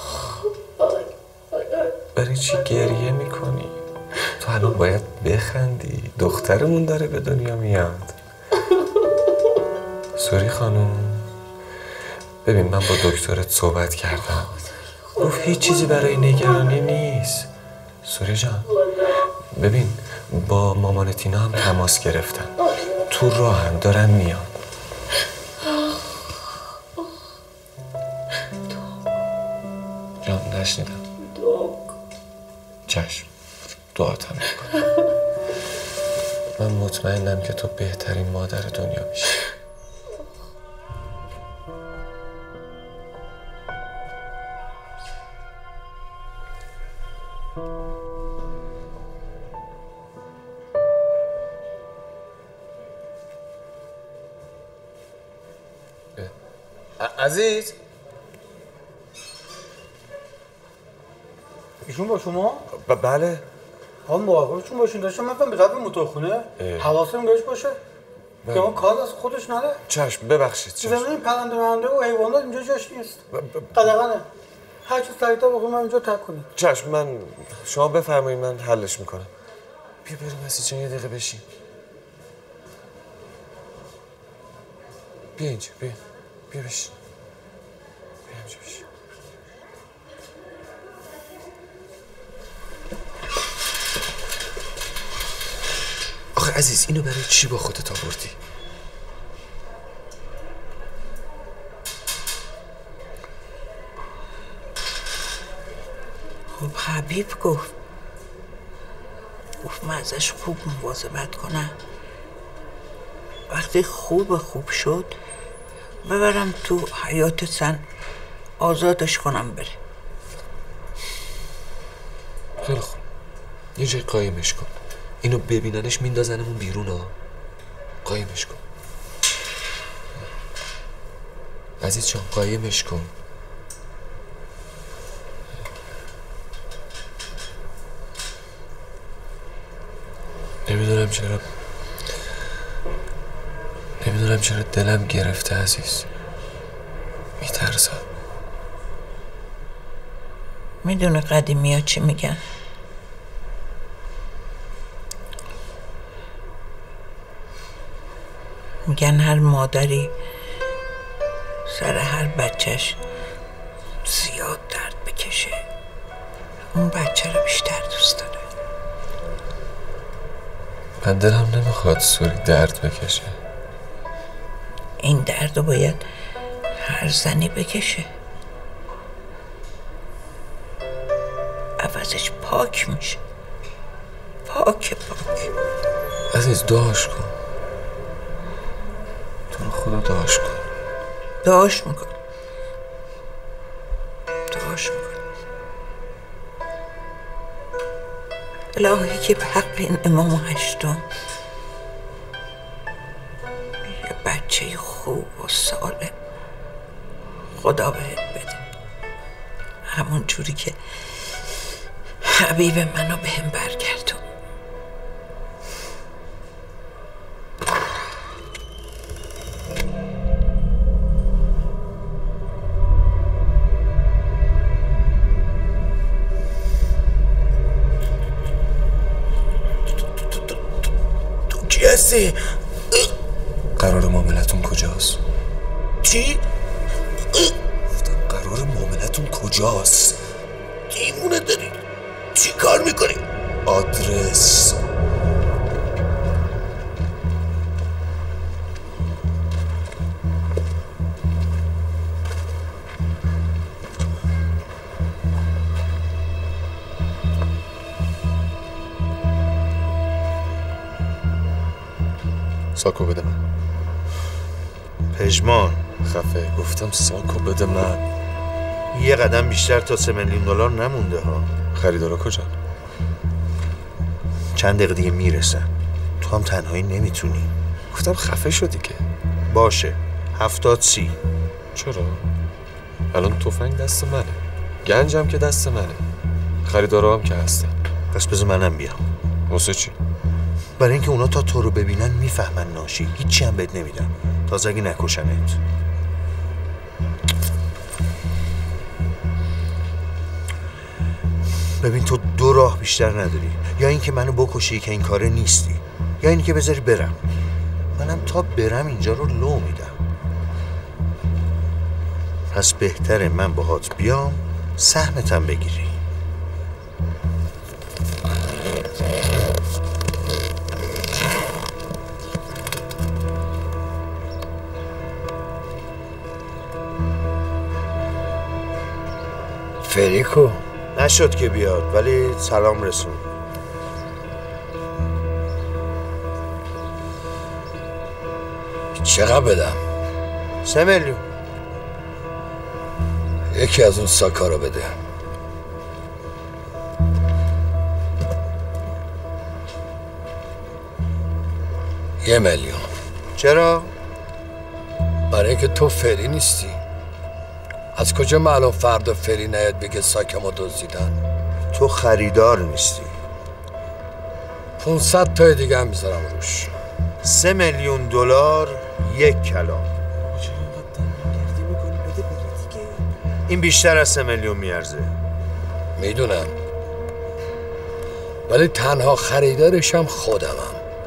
A: برای چی گریه میکنی؟ تو الان باید بخندی، دخترمون داره به دنیا میاد. سوری خانم ببین، من با دکترت صحبت کردم، گفت هیچ چیزی برای نگرانی نیست. سوری جان ببین، با مامان تینا هم تماس گرفتن، تو راه هم دارن میان. جان نشنیدم. چشم، دعاتم میکنم. من مطمئنم که تو بهترین مادر دنیا میشی. عزیز
N: ایشون با شما؟
A: بله.
N: ها مراقبشون باشین، داشتم من به طرف موتورخونه حواسم بهش باشه که اون کار از خودش نره.
A: چشم ببخشید.
N: زمین پرنده مرنده و حیوانات اینجا جاش نیست، قدغنه. هر چیز سریعتر بخون من اینجا تک کنید.
A: چشم، من شما بفرمایید من حلش میکنم. بیا بریم مسیجان یه دقیقه بشین. بیا اینجا، بیا بشین. بیا اینجا بشین. آخه عزیز، اینو برای چی با خودت آوردی؟
J: خب حبیب گفت من ازش خوب مواظبت کنم، وقتی خوب شد ببرم تو حیات سن، آزادش کنم بره.
A: خیلی خوب، یه جای قایمش کن. اینو ببیننش میندازنمون بیرون ها. قایمش کن عزیز جان، قایمش کن. نمیدونم چرا دلم گرفته عزیز، میترسم.
J: میدونه قدیمی ها چی میگن؟ میگن هر مادری سر هر بچهش زیاد درد بکشه، اون بچه رو بیشتر دوست داره.
A: من دلم نمیخواد سوری درد بکشه.
J: این درد رو باید هر زنی بکشه، عوضش پاک میشه. پاک
A: عزیز دعاش کن، تو رو خدا دعاش کن.
J: دعاش میکن الهی که به حق این امام هشتم یه بچه خوب و سالم خدا بهت بده، همون جوری که حبیب منو بهم برگردون.
M: کی هستی؟
A: قرار معاملتون کجاست؟
M: چی؟
A: قرار معاملتون کجاست؟
M: دیوونه داری؟ چی کار میکنی؟
A: آدرس. ساکو بده من.
D: پژمان
A: خفه، گفتم ساکو بده من.
D: یه قدم بیشتر تا $3 میلیون نمونده ها.
A: خریدارا کجا؟
D: چند دقیقه دیگه میرسن. تو هم تنهایی نمیتونی.
A: گفتم خفه شدی که.
D: باشه 70-30.
A: چرا؟ الان تفنگ دست منه، گنجم که دست منه، خریدارا هم که هستن.
D: پس بذار منم بیام.
A: واسه چی؟
D: برای اینکه اونا تا تو رو ببینن میفهمن ناشی، هیچی هم بهت نمیدن تازه اگه نکشنت. ببین تو 2 راه بیشتر نداری، یا اینکه منو بکشی که این کاره نیستی، یا اینکه بذاری برم. منم تا برم اینجا رو لو میدم. پس بهتره من باهات بیام سهمتم بگیری.
G: فریکو
D: نشد که بیاد ولی سلام رسون.
G: چقدر بدم؟
D: 3 میلیون.
G: یکی از اون ساکا رو بده. $1 میلیون.
D: چرا؟
G: برای اینکه تو فری نیستی. از کجا معلوم فردا فری نیاد بگه ساکمو دزدیدن؟
D: تو خریدار نیستی.
G: 500 تا دیگه هم میذارم روش.
D: $3 میلیون 1 کلام. این بیشتر از 3 میلیون میارزه.
G: میدونم، ولی تنها خریدارشم خودمم.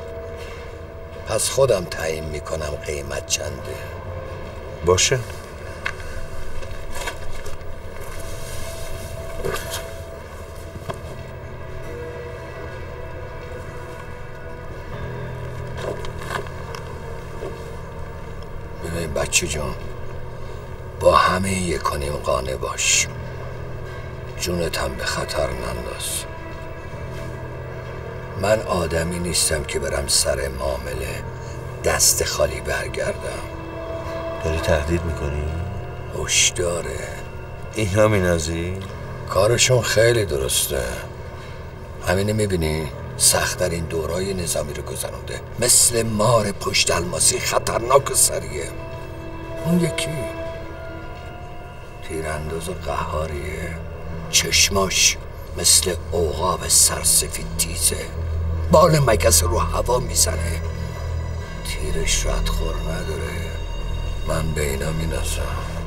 G: پس خودم تعیین میکنم قیمت چنده.
D: باشه.
G: ببین بچه جان، با همه یکانیم قانع باش، جونت هم به خطر ننداز. من آدمی نیستم که برم سر معامله دست خالی برگردم.
D: داری تهدید میکنی؟
G: هوشداره.
D: این همین ازی؟
G: کارشون خیلی درسته. همینه میبینی؟ سخت‌ترین دورای نظامی رو گذرونده، مثل مار پشت الماسی خطرناک و سریه. اون یکی تیرانداز و قهاریه، چشماش مثل عقاب سرسفید تیزه، بال مگس رو هوا میزنه، تیرش ردخور نداره. من به اینا مینازم.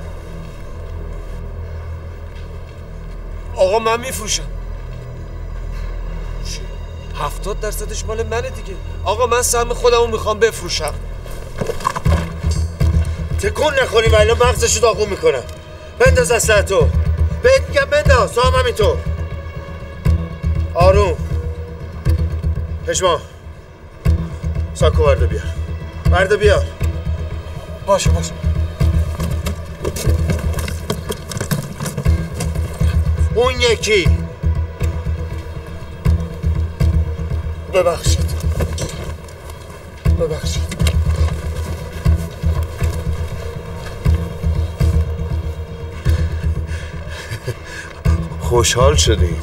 A: آقا من میفروشم. 70% مال منه دیگه. آقا من سهم خودمو میخوام بفروشم.
D: تکون نخوری ولی مغزشو داغون میکنم. بنداز اسلحه‌تو. بهت میگم بنداز. تو هم همینطور. آروم. پشمان ساکو برده بیار. برده بیار.
A: باشه باشه.
D: اون یکی. ببخشید.
F: ببخشید.
D: خوشحال شدیم.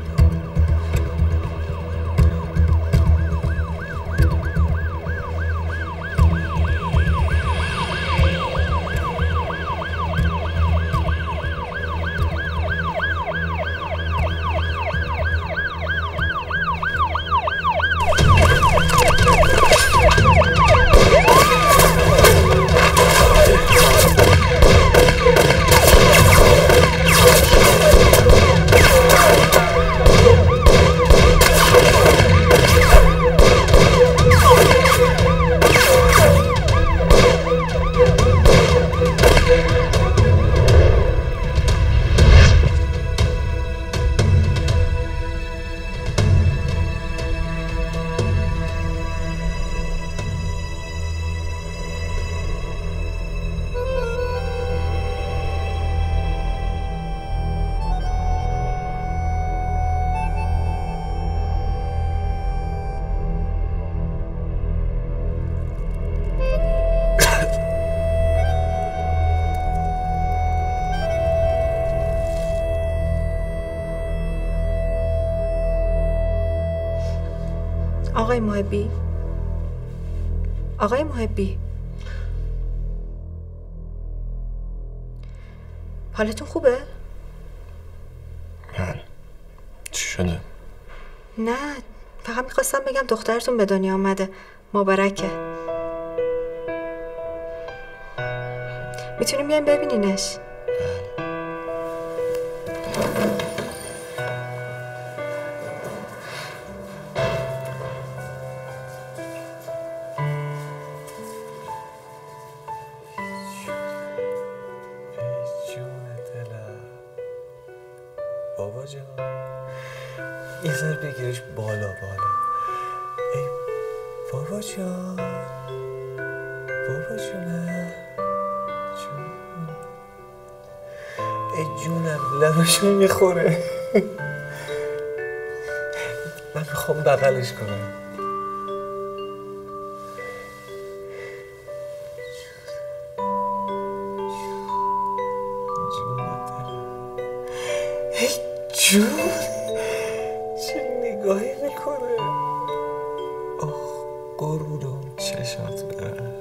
O: آقای محبی، آقای محبی، حالتون خوبه؟
A: چی شده؟
O: نه، فقط میخواستم بگم دخترتون به دنیا آمده. مبارکه. میتونیم بیایم ببینینش؟
A: بابا جان یه ذره بگیرش بالا بالا. ای بابا جان، بابا جونه جون، ای جونم لبشو میخوره. من میخوام بغلش کنم. جون چه نگاهی میکنه. آخ قربون اون چشات برم.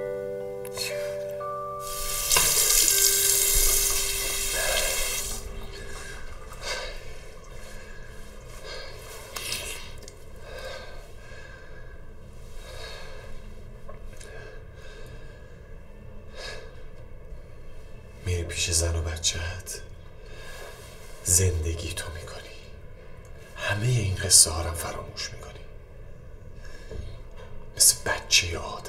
A: میری پیش زن و بچه‌ت، زندگی تو میکنی، همه این قصه ها رو فراموش میکنی، مثل بچه آدم.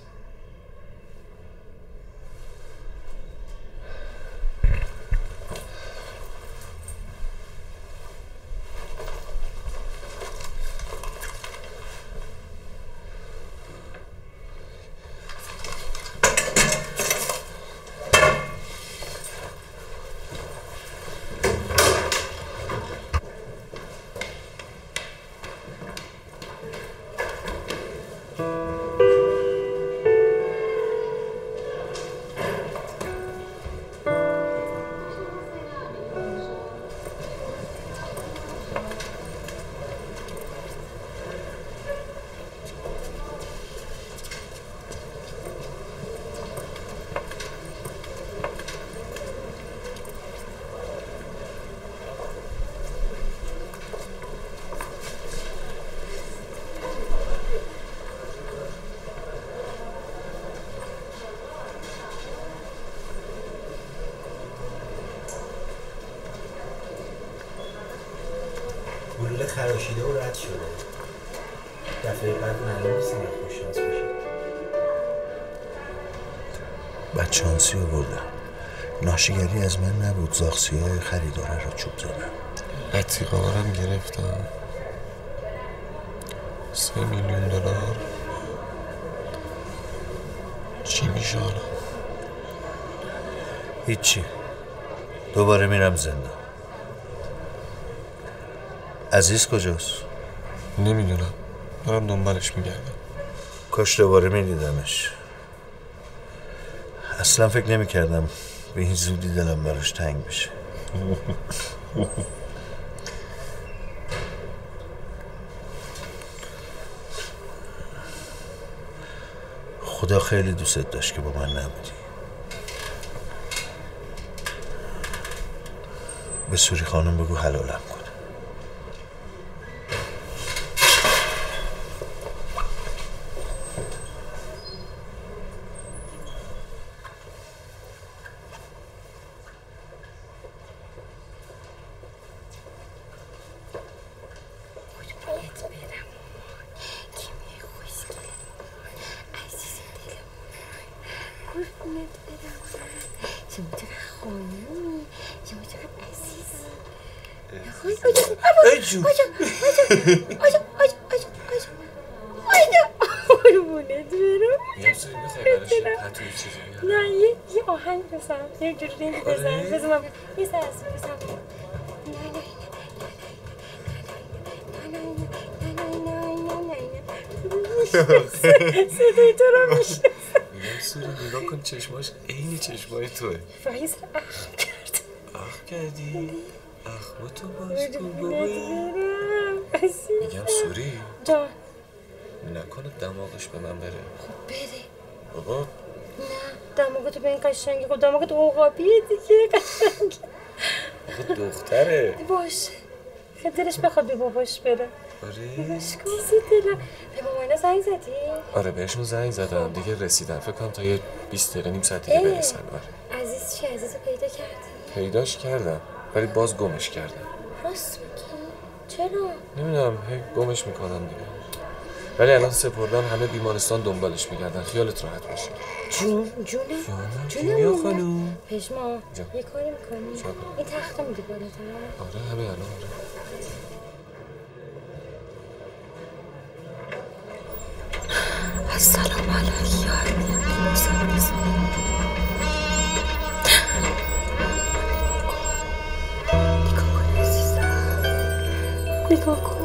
P: گلوله خراشیده و رد شده. دفعه بعد معلوم نیست اینقدر خوششانس باشید.
D: بدشانسی آوردم. ناشیگری از من نبود، زاغسیای خریداره را چوب زدم.
A: قطیقارم گرفتم. 3 میلیون دلار. چی میشه حالا؟
D: هیچی. دوباره میرم زندان. عزیز کجاست؟
A: نمیدونم، دارم دنبالش میگردم.
D: کاش دوباره میدیدمش. اصلا فکر نمیکردم به این زودی دلم براش تنگ بشه. خدا خیلی دوست داشت که با من نبودی. به سوری خانم بگو حلالم کن.
C: یه آهنگ بزن، یه جوری رنگ بزن، بزنم یه سر از بزن. صدای تو رو میشه.
A: میگم سوری نگاه کن چشماش عین چشمای توه.
C: فایز اخم کرد.
A: اخم کردی؟ اخم تو باز کن بابایی. میگم سوری
C: جان
A: نکنه دماغش به من بره.
C: خب بره
A: بابا
C: نه دماغتو به این قشنگی. خب دماغت عقابیه دیگه قشنگ.
A: آخه دختره
C: باشه خیلی دلش بخواد به باباش بره.
A: آره
C: باشکاسی دلم. به ماماینا زنگ زدی؟
A: آره بهشون زنگ زدم دیگه رسیدن. فکر کنم تا یه 20 دقیقه نیم ساعت دیگه برسن. آره
C: عزیز چی؟ عزیزو پیدا کردی؟
A: پیداش کردم ولی باز گمش کردم.
C: راست میگی؟ چرا؟
A: نمیدونم هی گمش میکنم دیگه. ولی الان سپردن همه بیمارستان دنبالش میگردن. خیالت راحت باشه.
C: جونم
A: خانوم
C: پشما یه کاری میکنی؟ این تخت میدی بالاتر؟
A: آره همه الان آره.
C: السلام علیک یا علی نگاه کن عزیزم نگاه کن.